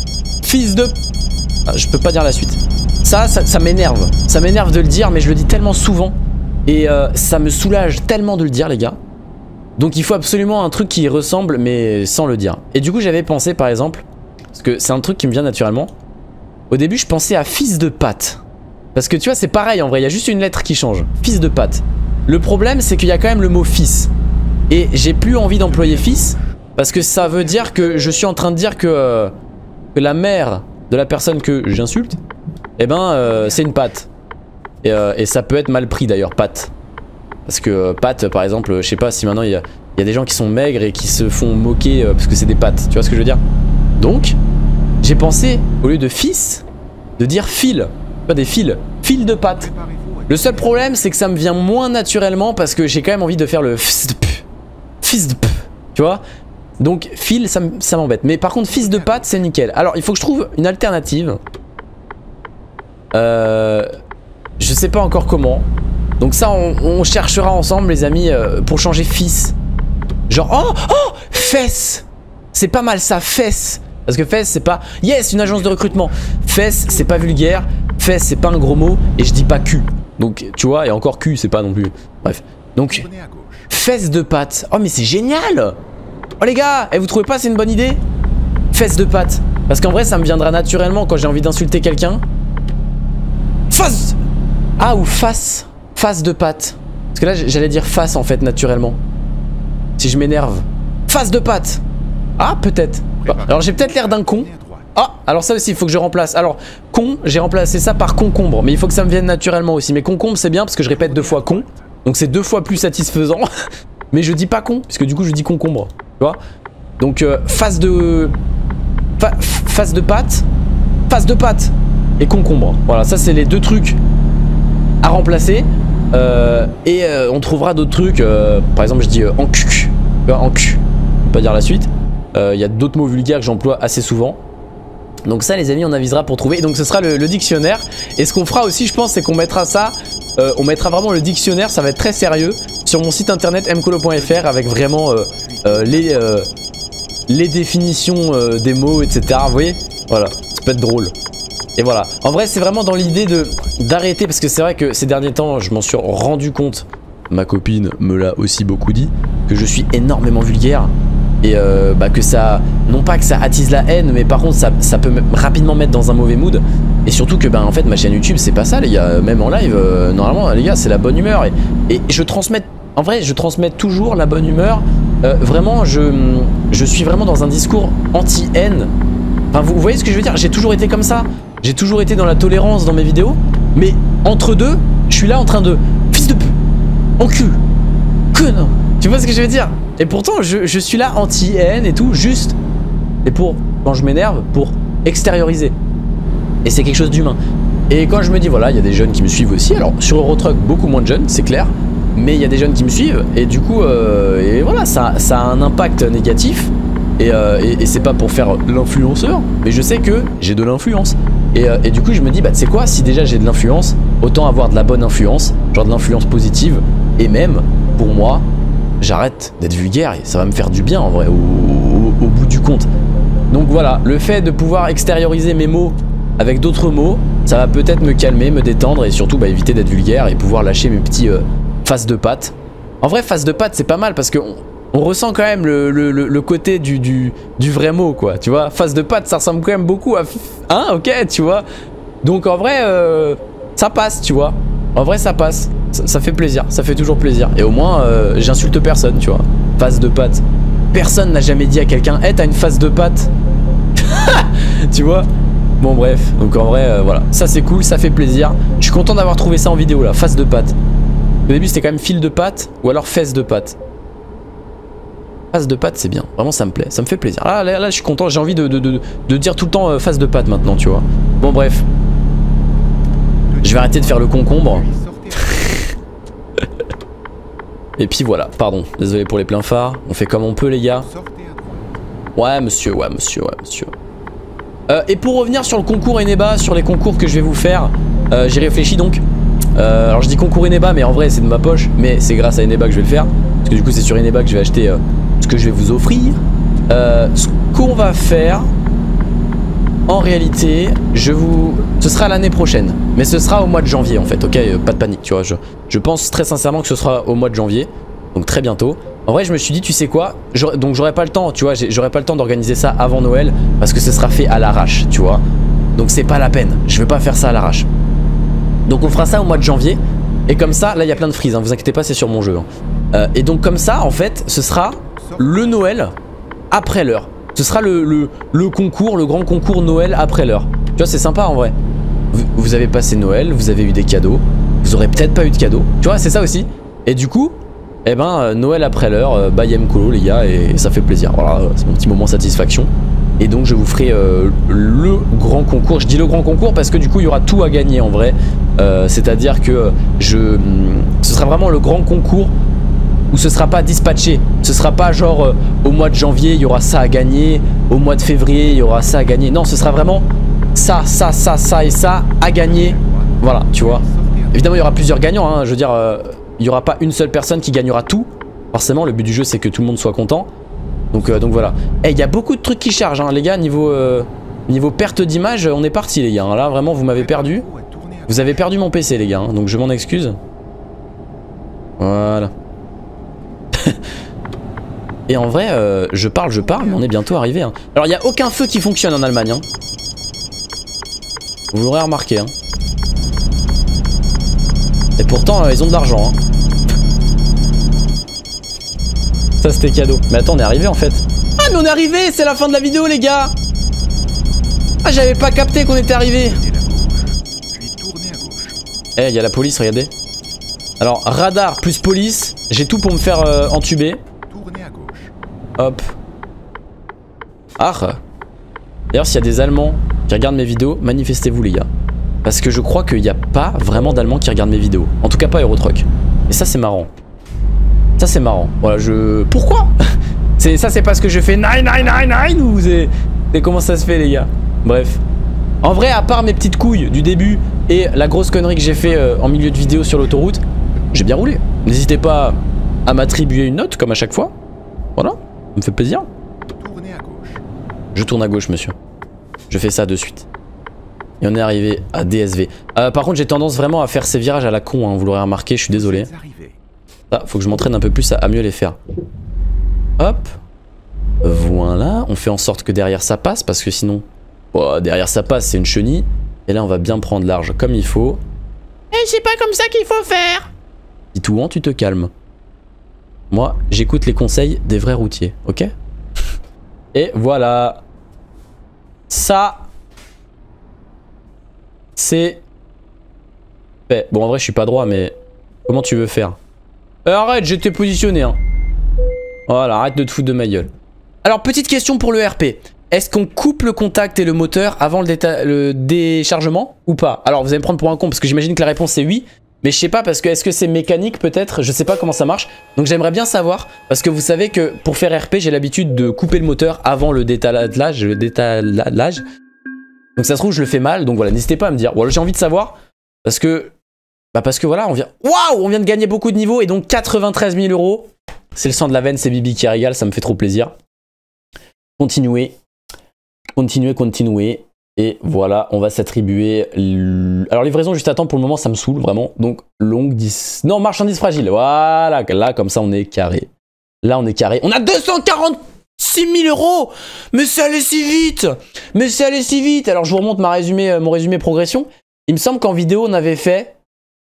A: Ah, je peux pas dire la suite. Ça m'énerve. Ça m'énerve de le dire, mais je le dis tellement souvent. Et ça me soulage tellement de le dire les gars. Donc il faut absolument un truc qui y ressemble, mais sans le dire. Et du coup j'avais pensé par exemple, parce que c'est un truc qui me vient naturellement. Au début je pensais à fils de pâte. Parce que tu vois c'est pareil en vrai, il y a juste une lettre qui change. Fils de pâte. Le problème c'est qu'il y a quand même le mot fils. Et j'ai plus envie d'employer fils parce que ça veut dire que je suis en train de dire que la mère de la personne que j'insulte, eh ben c'est une pâte. Et ça peut être mal pris d'ailleurs, pâte. Parce que pâte par exemple, je sais pas si maintenant il y a des gens qui sont maigres et qui se font moquer parce que c'est des pâtes. Tu vois ce que je veux dire? Donc j'ai pensé au lieu de fils, de dire fil. Pas des fils, fil de pâte. Le seul problème c'est que ça me vient moins naturellement parce que j'ai quand même envie de faire le fils de tu vois. Donc fil ça m'embête. Mais par contre fils de pâte c'est nickel. Alors il faut que je trouve une alternative. Je sais pas encore comment. Donc ça on cherchera ensemble les amis pour changer fils. Genre oh fesse. C'est pas mal ça, fesse. Parce que fesse c'est pas... Yes, une agence de recrutement. Fesse c'est pas vulgaire. Fesse c'est pas un gros mot. Et je dis pas cul. Donc tu vois, et encore cul c'est pas non plus. Bref. Donc fesse de pâte. Oh mais c'est génial. Oh les gars, vous trouvez pas c'est une bonne idée? Fesse de pâte. Parce qu'en vrai ça me viendra naturellement quand j'ai envie d'insulter quelqu'un. Face. Ah ou face. Face de pâte. Parce que là j'allais dire face en fait naturellement. Si je m'énerve. Face de pâte. Ah peut-être. Alors j'ai peut-être l'air d'un con. Ah alors ça aussi il faut que je remplace. Alors con, j'ai remplacé ça par concombre. Mais il faut que ça me vienne naturellement aussi. Mais concombre c'est bien parce que je répète 2 fois con. Donc c'est 2 fois plus satisfaisant. Mais je dis pas con, puisque du coup je dis concombre. Tu vois? Donc face de... face de pâte. Face de pâte. Et concombre. Voilà, ça c'est les 2 trucs à remplacer. Et on trouvera d'autres trucs. Par exemple je dis en cul. En cul. Je peux pas dire la suite. Il y a d'autres mots vulgaires que j'emploie assez souvent. Donc ça les amis on avisera pour trouver. Donc ce sera le dictionnaire. Et ce qu'on fera aussi je pense c'est qu'on mettra ça... on mettra vraiment le dictionnaire, ça va être très sérieux, sur mon site internet mkolo.fr avec vraiment les définitions des mots, etc. Vous voyez? Voilà, ça peut être drôle. Et voilà. En vrai, c'est vraiment dans l'idée d'arrêter, parce que c'est vrai que ces derniers temps, je m'en suis rendu compte, ma copine me l'a aussi beaucoup dit, que je suis énormément vulgaire. Et que ça, non pas que ça attise la haine, mais par contre ça peut rapidement mettre dans un mauvais mood. Et surtout que en fait ma chaîne YouTube c'est pas ça les gars, même en live normalement les gars c'est la bonne humeur. Et je transmets, en vrai je transmets toujours la bonne humeur. Vraiment je suis vraiment dans un discours anti-haine. Enfin vous voyez ce que je veux dire, j'ai toujours été comme ça. J'ai toujours été dans la tolérance dans mes vidéos. Mais entre deux, je suis là en train de... Fils de p... Encul. Que non. Tu vois ce que je veux dire? Et pourtant, je suis là anti-haine et tout, juste. Et pour, quand je m'énerve, pour extérioriser. Et c'est quelque chose d'humain. Et quand je me dis, voilà, il y a des jeunes qui me suivent aussi. Alors, sur Eurotruck, beaucoup moins de jeunes, c'est clair. Mais il y a des jeunes qui me suivent. Et du coup, et voilà, ça a un impact négatif. Et c'est pas pour faire l'influenceur, mais je sais que j'ai de l'influence. Et du coup, je me dis, bah, tu sais quoi, si déjà j'ai de l'influence, autant avoir de la bonne influence, genre de l'influence positive. Et même, pour moi, j'arrête d'être vulgaire et ça va me faire du bien en vrai, au bout du compte. Donc voilà, le fait de pouvoir extérioriser mes mots avec d'autres mots, ça va peut-être me calmer, me détendre et surtout bah, éviter d'être vulgaire et pouvoir lâcher mes petits faces de patte. En vrai, face de patte, c'est pas mal parce que on ressent quand même le côté du vrai mot, quoi. Tu vois, face de patte, ça ressemble quand même beaucoup à... Hein, ok, tu vois. Donc en vrai, ça passe, tu vois. En vrai, ça passe. Ça fait plaisir, ça fait toujours plaisir. Et au moins, j'insulte personne, tu vois. Face de patte. Personne n'a jamais dit à quelqu'un, hey, t'as une face de patte. Tu vois. Bon, bref. Donc en vrai, voilà. Ça, c'est cool, ça fait plaisir. Je suis content d'avoir trouvé ça en vidéo, là. Face de patte. Au début, c'était quand même fil de patte ou alors fesse de patte. Face de patte, c'est bien. Vraiment, ça me plaît. Ça me fait plaisir. Ah, là, je suis content. J'ai envie de dire tout le temps face de patte maintenant, tu vois. Bon, bref. Je vais arrêter de faire le concombre. Et puis voilà. Pardon. Désolé pour les pleins phares. On fait comme on peut, les gars. Ouais, monsieur. Ouais, monsieur. Ouais, monsieur. Et pour revenir sur le concours Eneba, sur les concours que je vais vous faire, j'ai réfléchi donc. Alors, je dis concours Eneba, mais en vrai, c'est de ma poche. Mais c'est grâce à Eneba que je vais le faire. Parce que du coup, c'est sur Eneba que je vais acheter ce que je vais vous offrir. Ce qu'on va faire, en réalité, ce sera l'année prochaine. Mais ce sera au mois de janvier en fait, ok. Pas de panique, tu vois. Je pense très sincèrement que ce sera au mois de janvier. Donc très bientôt. En vrai, je me suis dit, tu sais quoi, donc j'aurai pas le temps, tu vois. J'aurai pas le temps d'organiser ça avant Noël. Parce que ce sera fait à l'arrache, tu vois. Donc c'est pas la peine. Je vais pas faire ça à l'arrache. Donc on fera ça au mois de janvier. Et comme ça, là il y a plein de frises, hein, vous inquiétez pas, c'est sur mon jeu. Hein. Et donc comme ça, en fait, ce sera le Noël après l'heure. Ce sera le concours, le grand concours Noël après l'heure. Tu vois, c'est sympa en vrai. Vous avez passé Noël, vous avez eu des cadeaux. Vous aurez peut-être pas eu de cadeaux. Tu vois, c'est ça aussi. Et du coup, eh ben, Noël après l'heure, bye Mkolo les gars, et ça fait plaisir. Voilà, c'est mon petit moment satisfaction. Et donc je vous ferai le grand concours. Je dis le grand concours parce que du coup il y aura tout à gagner en vrai. C'est-à-dire que ce sera vraiment le grand concours où ce sera pas dispatché. Ce sera pas genre au mois de janvier il y aura ça à gagner, au mois de février il y aura ça à gagner. Non, ce sera vraiment ça et ça à gagner. Voilà, tu vois. Évidemment il y aura plusieurs gagnants, hein. Je veux dire, il y aura pas une seule personne qui gagnera tout. Forcément, le but du jeu c'est que tout le monde soit content. Donc voilà. Eh, il y a beaucoup de trucs qui chargent, hein, les gars. Niveau perte d'image, on est parti, les gars. Là, vraiment, vous m'avez perdu. Vous avez perdu mon PC, les gars. Hein, donc je m'en excuse. Voilà. Et en vrai, je parle, mais on est bientôt arrivé. Hein. Alors, il n'y a aucun feu qui fonctionne en Allemagne. Hein. Vous l'aurez remarqué. Hein. Et pourtant, ils ont de l'argent. Hein. Ça c'était cadeau. Mais attends, on est arrivé en fait. Ah mais on est arrivé, c'est la fin de la vidéo les gars. Ah j'avais pas capté qu'on était arrivé. Eh, il y a la police, regardez. Alors radar plus police, j'ai tout pour me faire entuber. Hop. Ah. D'ailleurs s'il y a des Allemands qui regardent mes vidéos, manifestez-vous les gars. Parce que je crois qu'il n'y a pas vraiment d'Allemands qui regardent mes vidéos. En tout cas pas Eurotruck. Et ça c'est marrant. Ça c'est marrant, voilà Pourquoi ça c'est parce que je fais 9 ou c'est comment ça se fait les gars. Bref. En vrai à part mes petites couilles du début et la grosse connerie que j'ai fait en milieu de vidéo sur l'autoroute, j'ai bien roulé. N'hésitez pas à m'attribuer une note comme à chaque fois. Voilà, ça me fait plaisir. Je tourne à gauche monsieur. Je fais ça de suite. Et on est arrivé à DSV. Par contre j'ai tendance vraiment à faire ces virages à la con, hein, vous l'aurez remarqué, je suis désolé. Ah, faut que je m'entraîne un peu plus à mieux les faire. Hop. Voilà. On fait en sorte que derrière ça passe parce que sinon... Oh, derrière ça passe, c'est une chenille. Et là, on va bien prendre large comme il faut. Et c'est pas comme ça qu'il faut faire. Titouan, tu te calmes. Moi, j'écoute les conseils des vrais routiers, ok? Et voilà. Ça... C'est... fait. Bon, en vrai, je suis pas droit, mais... Comment tu veux faire? Arrête, j'étais positionné hein. Voilà, arrête de te foutre de ma gueule. Alors, petite question pour le RP. Est-ce qu'on coupe le contact et le moteur avant le déchargement ou pas? Alors, vous allez me prendre pour un con parce que j'imagine que la réponse est oui. Mais je sais pas parce que est-ce que c'est mécanique peut-être? Je sais pas comment ça marche. Donc j'aimerais bien savoir parce que vous savez que pour faire RP j'ai l'habitude de couper le moteur avant le détalage. Donc ça se trouve je le fais mal. Donc voilà, n'hésitez pas à me dire. Voilà, j'ai envie de savoir parce que voilà on vient. Waouh, on vient de gagner beaucoup de niveaux et donc 93 000 €. C'est le sang de la veine, c'est Bibi qui régale, ça me fait trop plaisir. Continuez. Et voilà, on va s'attribuer... Alors livraison juste à temps, pour le moment ça me saoule vraiment. Donc longue 10... Non, marchandise fragile. Voilà, là comme ça on est carré. Là on est carré. On a 246 000 €. Mais c'est allé si vite. Alors je vous remonte mon résumé progression. Il me semble qu'en vidéo on avait fait...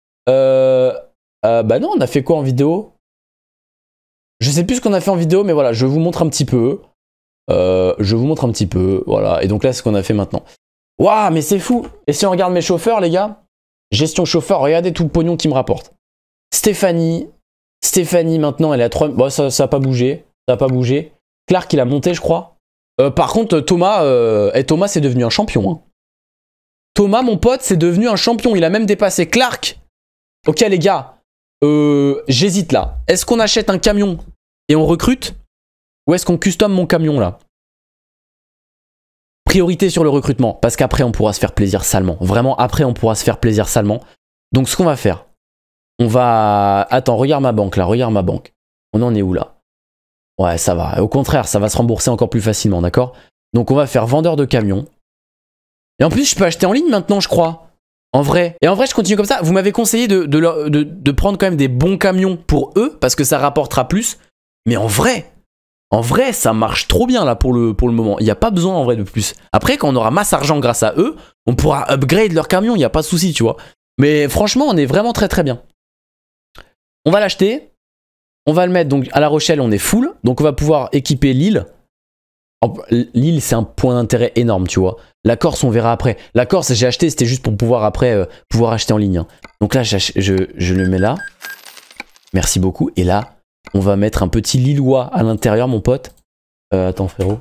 A: bah non, on a fait quoi en vidéo? Je sais plus ce qu'on a fait en vidéo, mais voilà, je vous montre un petit peu. Voilà. Et donc là, c'est ce qu'on a fait maintenant. Waouh, mais c'est fou. Et si on regarde mes chauffeurs, les gars, gestion chauffeur, regardez tout le pognon qu'ils me rapportent. Stéphanie, maintenant, elle est à 3... Bon, ça n'a pas bougé. Clark, il a monté, je crois. Par contre, Thomas, Thomas, c'est devenu un champion. Hein. Thomas, mon pote, c'est devenu un champion. Il a même dépassé Clark. Ok, les gars, j'hésite là. Est-ce qu'on achète un camion et on recrute? Ou est-ce qu'on custom mon camion là? Priorité sur le recrutement, parce qu'après on pourra se faire plaisir salement. Vraiment, après on pourra se faire plaisir salement. Donc ce qu'on va faire, on va... Attends, regarde ma banque là, regarde ma banque. On en est où là? Ouais, ça va. Au contraire, ça va se rembourser encore plus facilement, d'accord? Donc on va faire vendeur de camions. Et en plus, je peux acheter en ligne maintenant, je crois. En vrai. Et en vrai, je continue comme ça. Vous m'avez conseillé de prendre quand même des bons camions pour eux, parce que ça rapportera plus. Mais en vrai, ça marche trop bien là pour le moment. Il n'y a pas besoin en vrai de plus. Après, quand on aura masse argent grâce à eux, on pourra upgrade leur camion, il n'y a pas de souci, tu vois. Mais franchement, on est vraiment très très bien. On va l'acheter. On va le mettre donc à La Rochelle, on est full. Donc on va pouvoir équiper Lille. Lille, c'est un point d'intérêt énorme, tu vois. La Corse, on verra après. La Corse, j'ai acheté, c'était juste pour pouvoir après pouvoir acheter en ligne. Hein. Donc là, je le mets là. Merci beaucoup. Et là, on va mettre un petit Lillois à l'intérieur, mon pote. Attends, frérot.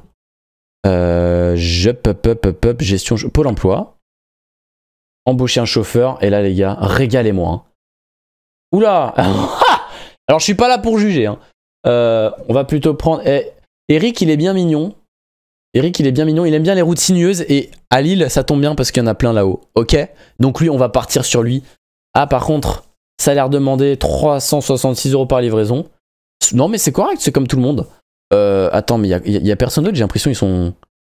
A: Gestion Pôle emploi. Embaucher un chauffeur. Et là, les gars, régalez-moi. Hein. Oula. Alors, je suis pas là pour juger. Hein. On va plutôt prendre... Eric, il est bien mignon. Il aime bien les routes sinueuses. Et à Lille, ça tombe bien parce qu'il y en a plein là-haut. Ok? Donc lui, on va partir sur lui. Ah, par contre, salaire demandé 366 € par livraison. Non, mais c'est correct, c'est comme tout le monde. Attends, mais il y a personne d'autre, j'ai l'impression ils sont...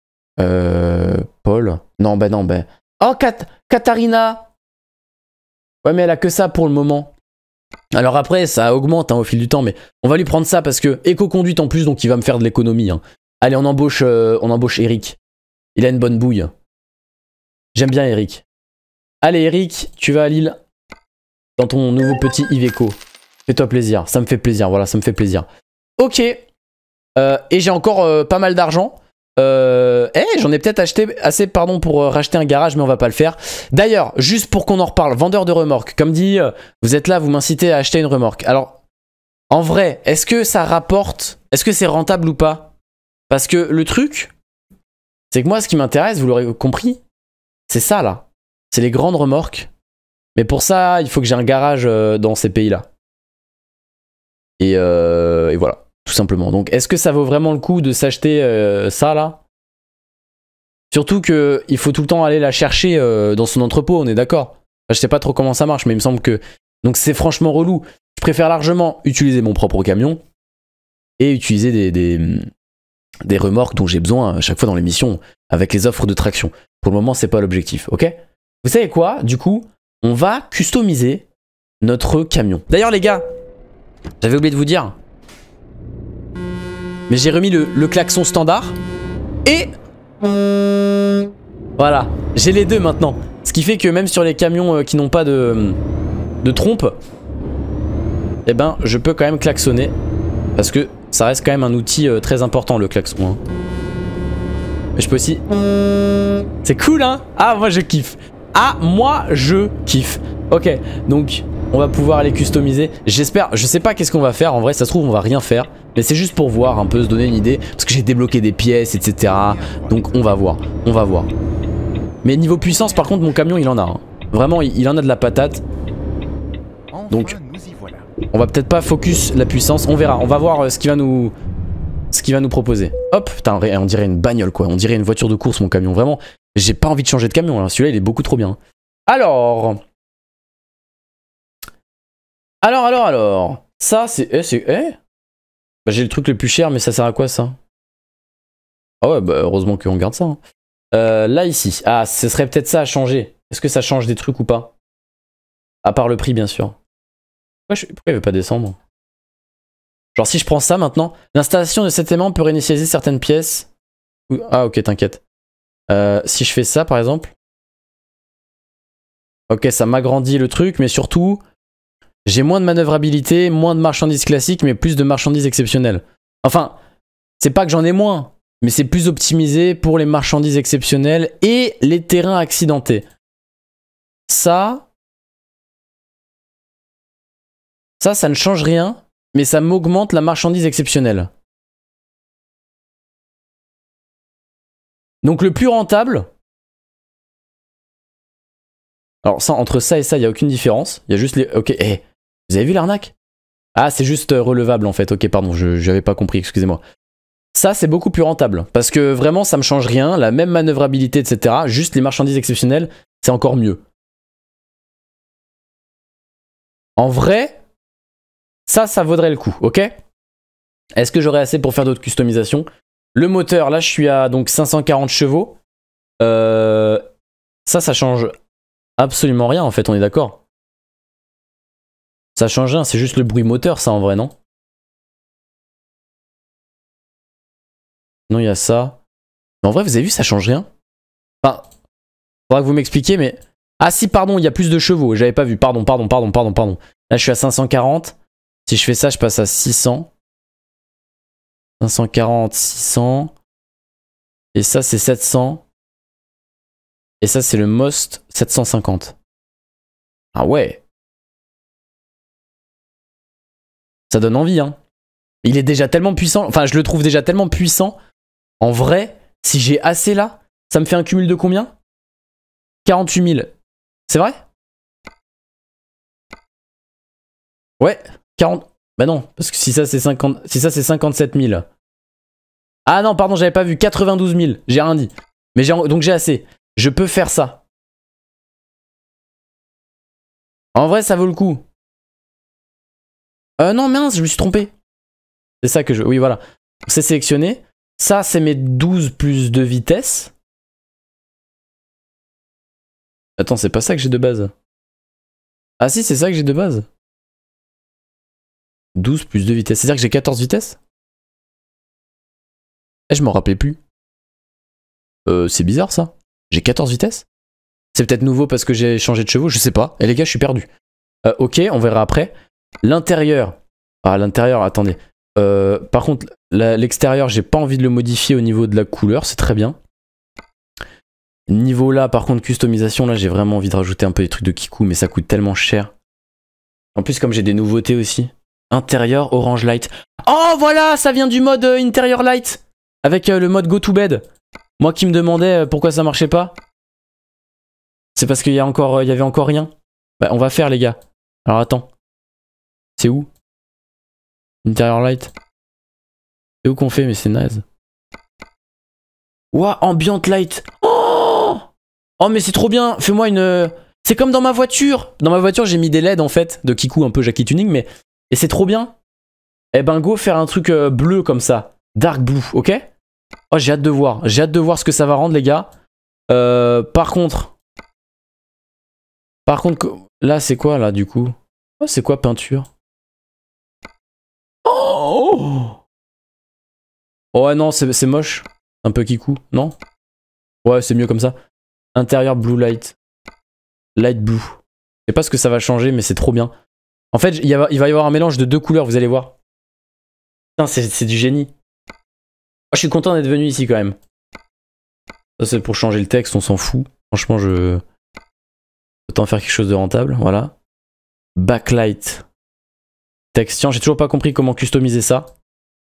A: Paul. Non, bah non, bah... Oh, Katharina. Ouais, mais elle a que ça pour le moment. Alors après, ça augmente hein, au fil du temps, mais on va lui prendre ça parce que éco-conduite en plus, donc il va me faire de l'économie. Hein. Allez, on embauche Eric. Il a une bonne bouille. J'aime bien Eric. Allez, Eric, tu vas à Lille dans ton nouveau petit Iveco. Fais-toi plaisir, ça me fait plaisir, voilà, ça me fait plaisir. Ok, et j'ai encore pas mal d'argent. J'en ai peut-être acheté assez pour racheter un garage, mais on va pas le faire. D'ailleurs, juste pour qu'on en reparle, vendeur de remorque. Comme dit, vous êtes là, vous m'incitez à acheter une remorque. Alors, en vrai, est-ce que ça rapporte? Est-ce que c'est rentable ou pas? Parce que le truc, c'est que moi, ce qui m'intéresse, vous l'aurez compris, c'est ça là. C'est les grandes remorques. Mais pour ça, il faut que j'ai un garage dans ces pays-là. Et voilà, tout simplement. Donc, est-ce que ça vaut vraiment le coup de s'acheter ça, là? Surtout qu'il faut tout le temps aller la chercher dans son entrepôt, on est d'accord. Enfin, je sais pas trop comment ça marche, mais il me semble que... Donc, c'est franchement relou. Je préfère largement utiliser mon propre camion et utiliser des remorques dont j'ai besoin à chaque fois dans l'émission avec les offres de traction. Pour le moment, c'est pas l'objectif, ok? Vous savez quoi? Du coup, on va customiser notre camion. D'ailleurs, les gars, j'avais oublié de vous dire, mais j'ai remis le klaxon standard et voilà, j'ai les deux maintenant. Ce qui fait que même sur les camions qui n'ont pas de trompe, eh ben je peux quand même klaxonner parce que ça reste quand même un outil très important le klaxon. Hein. Mais je peux aussi... C'est cool hein. Ah moi je kiffe. Ah moi je kiffe. Ok, donc on va pouvoir aller customiser. J'espère, je sais pas qu'est-ce qu'on va faire. En vrai, ça se trouve, on va rien faire. Mais c'est juste pour voir un peu, se donner une idée. Parce que j'ai débloqué des pièces, etc. Donc on va voir, on va voir. Mais niveau puissance, par contre, mon camion, il en a. Hein. Vraiment, il en a de la patate. Donc, on va peut-être pas focus la puissance. On verra, on va voir ce qu'il va nous proposer. Hop, putain, on dirait une bagnole, quoi. On dirait une voiture de course, mon camion. Vraiment, j'ai pas envie de changer de camion. Celui-là, il est beaucoup trop bien. Alors... Ça, c'est... Bah, j'ai le truc le plus cher, mais ça sert à quoi, ça? Ah ouais, bah heureusement qu'on garde ça. Hein. Là, ici. Ah, ce serait peut-être ça à changer. Est-ce que ça change des trucs ou pas? À part le prix, bien sûr. Pourquoi il veut pas descendre? Genre, si je prends ça maintenant, l'installation de cet aimant peut réinitialiser certaines pièces. Ah, ok, t'inquiète. Si je fais ça, par exemple. Ok, ça m'agrandit le truc, mais surtout... J'ai moins de manœuvrabilité, moins de marchandises classiques, mais plus de marchandises exceptionnelles. Enfin, c'est pas que j'en ai moins, mais c'est plus optimisé pour les marchandises exceptionnelles et les terrains accidentés. Ça ne change rien, mais ça m'augmente la marchandise exceptionnelle. Donc le plus rentable... Alors ça, entre ça et ça, il n'y a aucune différence. Il y a juste les... Ok, vous avez vu l'arnaque? Ah, c'est juste relevable en fait. Ok, pardon, je n'avais pas compris, excusez-moi. Ça, c'est beaucoup plus rentable. Parce que vraiment, ça me change rien. La même manœuvrabilité, etc. Juste les marchandises exceptionnelles, c'est encore mieux. En vrai, ça vaudrait le coup, ok? Est-ce que j'aurai assez pour faire d'autres customisations? Le moteur, là, je suis à donc 540 chevaux. Ça change absolument rien, en fait, on est d'accord? Ça change rien, c'est juste le bruit moteur, ça, en vrai, non? Non, il y a ça. Mais en vrai, vous avez vu, ça change rien. Enfin, faudra que vous m'expliquiez, mais... Ah si, pardon, il y a plus de chevaux, j'avais pas vu. Pardon. Là, je suis à 540. Si je fais ça, je passe à 600. 540, 600. Et ça, c'est 700. Et ça, c'est le Most 750. Ah ouais. Ça donne envie, hein. Il est déjà tellement puissant. Enfin, je le trouve déjà tellement puissant. En vrai, si j'ai assez là, ça me fait un cumul de combien? 48 000. C'est vrai? Ouais, 40... Bah non, parce que si ça c'est 50... Si ça c'est 57 000. Ah non, pardon, j'avais pas vu. 92 000. J'ai rien dit. Mais donc j'ai assez. Je peux faire ça. En vrai, ça vaut le coup. Non, mince, je me suis trompé. C'est ça que je... Oui, voilà. C'est sélectionné. Ça, c'est mes 12 plus de vitesse. Attends, c'est pas ça que j'ai de base. Ah si, c'est ça que j'ai de base. 12 plus 2 vitesses. C'est-à-dire que j'ai 14 vitesses? Je m'en rappelais plus. C'est bizarre ça. J'ai 14 vitesses? C'est peut-être nouveau parce que j'ai changé de chevaux, je sais pas. Et les gars, je suis perdu. Ok, on verra après. L'intérieur. Ah, l'intérieur, attendez. Par contre, l'extérieur, j'ai pas envie de le modifier au niveau de la couleur, c'est très bien. Niveau là, par contre, customisation, là, j'ai vraiment envie de rajouter un peu des trucs de Kikou, mais ça coûte tellement cher. En plus, comme j'ai des nouveautés aussi. Intérieur, orange light. Oh, voilà, ça vient du mode intérieur light. Avec le mode go to bed. Moi qui me demandais pourquoi ça marchait pas. C'est parce qu'il y avait encore rien. Bah, on va faire, les gars. Alors, attends. C'est où? Intérieur light. C'est où qu'on fait, mais c'est naze. Ouah, ambient light. Oh, mais c'est trop bien. Fais-moi une... C'est comme dans ma voiture. Dans ma voiture, j'ai mis des LED, en fait, de Kikou, un peu Jackie Tuning, mais... Et c'est trop bien. Eh ben, go faire un truc bleu, comme ça. Dark blue, ok? Oh, j'ai hâte de voir. J'ai hâte de voir ce que ça va rendre, les gars. Par contre, là, c'est quoi, là, du coup? Oh, c'est quoi, peinture? Oh! Oh, ouais, non, c'est moche. Un peu Kikou, non? Ouais, c'est mieux comme ça. Intérieur blue light. Light blue. Je sais pas ce que ça va changer, mais c'est trop bien. En fait, il va y avoir un mélange de deux couleurs, vous allez voir. Putain, c'est du génie. Oh, je suis content d'être venu ici quand même. Ça, c'est pour changer le texte, on s'en fout. Franchement, autant faire quelque chose de rentable, voilà. Backlight. Texte, tiens, j'ai toujours pas compris comment customiser ça.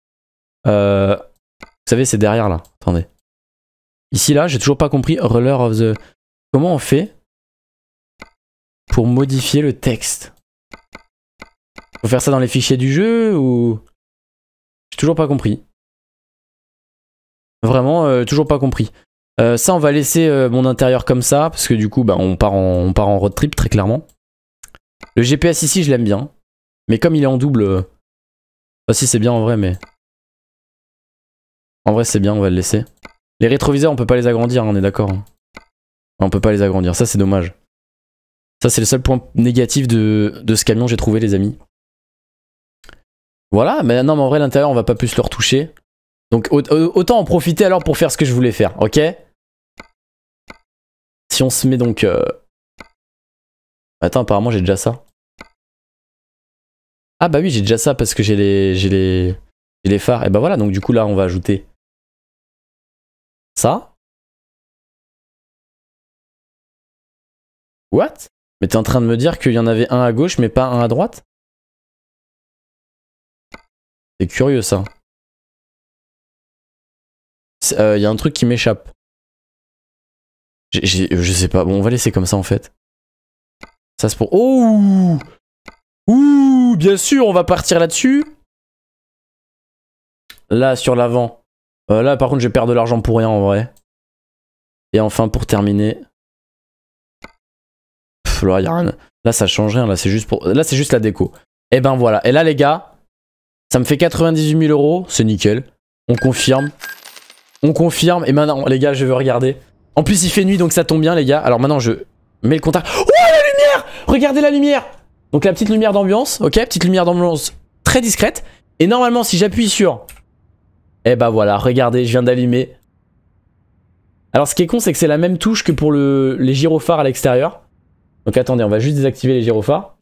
A: Vous savez, c'est derrière là. Attendez. Ici là, j'ai toujours pas compris. Roller of the... Comment on fait pour modifier le texte? Faut faire ça dans les fichiers du jeu ou... J'ai toujours pas compris. Vraiment, toujours pas compris. Ça, on va laisser mon intérieur comme ça, parce que du coup, bah, on part en road trip, très clairement. Le GPS ici, je l'aime bien. Mais comme il est en double... Ah si, c'est bien en vrai, mais... En vrai, c'est bien, on va le laisser. Les rétroviseurs, on peut pas les agrandir, hein, on est d'accord. Hein. On peut pas les agrandir, ça c'est dommage. Ça, c'est le seul point négatif de ce camion, j'ai trouvé, les amis. Voilà, mais non, mais en vrai, l'intérieur, on va pas plus le retoucher. Donc, autant en profiter alors pour faire ce que je voulais faire, ok? Si on se met donc... Attends, apparemment, j'ai déjà ça. Ah bah oui, j'ai déjà ça parce que j'ai les phares. Et bah voilà, donc du coup, là, on va ajouter ça. What? Mais t'es en train de me dire qu'il y en avait un à gauche, mais pas un à droite? C'est curieux, ça. Il y a un truc qui m'échappe. Je sais pas. Bon, on va laisser comme ça en fait. Ça c'est pour... Oh! Ouh! Bien sûr, on va partir là-dessus. Là, sur l'avant. Là, par contre, je vais perdre de l'argent pour rien en vrai. Et enfin, pour terminer... Pff, là, y a rien. Là, ça change rien. Là, c'est juste pour... Là, c'est juste la déco. Et ben voilà. Et là, les gars, ça me fait 98 000 €. C'est nickel. On confirme. On confirme. Et maintenant, les gars, je veux regarder. En plus, il fait nuit, donc ça tombe bien, les gars. Alors maintenant, je mets le contact. Oh, la lumière! Regardez la lumière! Donc la petite lumière d'ambiance, ok? Petite lumière d'ambiance très discrète. Et normalement, si j'appuie sur... Eh ben voilà, regardez, je viens d'allumer. Alors, ce qui est con, c'est que c'est la même touche que pour les gyrophares à l'extérieur. Donc attendez, on va juste désactiver les gyrophares.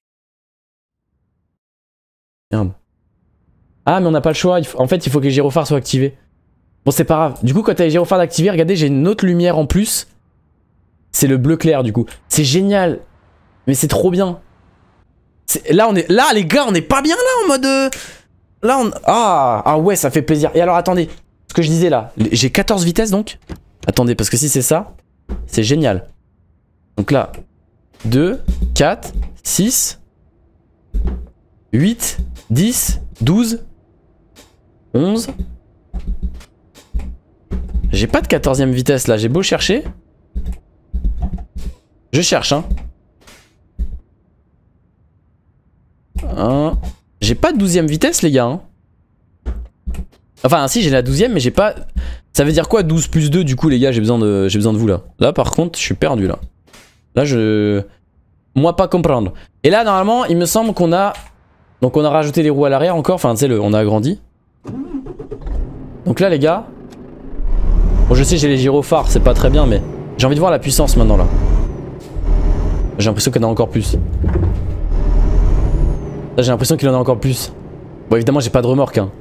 A: Merde. Ah, mais on n'a pas le choix. En fait, il faut que les gyrophares soient activés. Bon, c'est pas grave. Du coup, quand t'as les gyrophares activés, regardez, j'ai une autre lumière en plus. C'est le bleu clair, du coup. C'est génial. Mais c'est trop bien. Là, on est... Là, les gars, on est pas bien, là, en mode... Là, on... Ah ouais, ça fait plaisir. Et alors, attendez. Ce que je disais, là. J'ai 14 vitesses, donc. Attendez, parce que si c'est ça, c'est génial. Donc là, 2, 4, 6, 8, 10, 12, 11... J'ai pas de 14e vitesse là, j'ai beau chercher. Je cherche, hein. J'ai pas de 12e vitesse, les gars. Hein. Enfin, si, j'ai la 12e, mais j'ai pas... Ça veut dire quoi 12 plus 2, du coup, les gars, j'ai besoin de vous, là. Là, par contre, je suis perdu, là. Là, moi, pas comprendre. Et là, normalement, il me semble qu'on a... Donc, on a rajouté les roues à l'arrière encore. Enfin, tu sais, on a agrandi. Donc là, les gars... Bon, je sais, j'ai les gyrophares, c'est pas très bien, mais j'ai envie de voir la puissance maintenant là. J'ai l'impression qu'il y en a encore plus. Là, j'ai l'impression qu'il en a encore plus. Bon, évidemment, j'ai pas de remorque. Hein.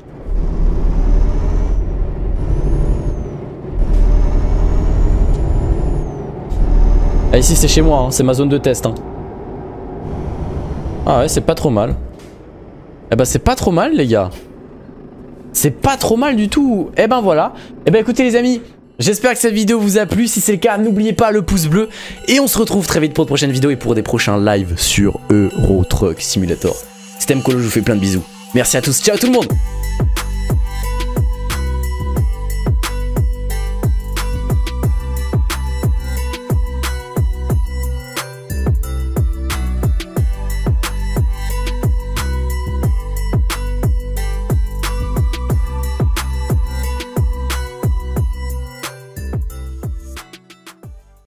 A: Ah, ici, c'est chez moi, hein. C'est ma zone de test. Hein. Ah ouais, c'est pas trop mal. Eh ben, c'est pas trop mal, les gars. C'est pas trop mal du tout. Et ben voilà. Et ben écoutez les amis, j'espère que cette vidéo vous a plu. Si c'est le cas, n'oubliez pas le pouce bleu. Et on se retrouve très vite pour de prochaines vidéos et pour des prochains lives sur Euro Truck Simulator. C'était Mkolo, je vous fais plein de bisous. Merci à tous, ciao tout le monde.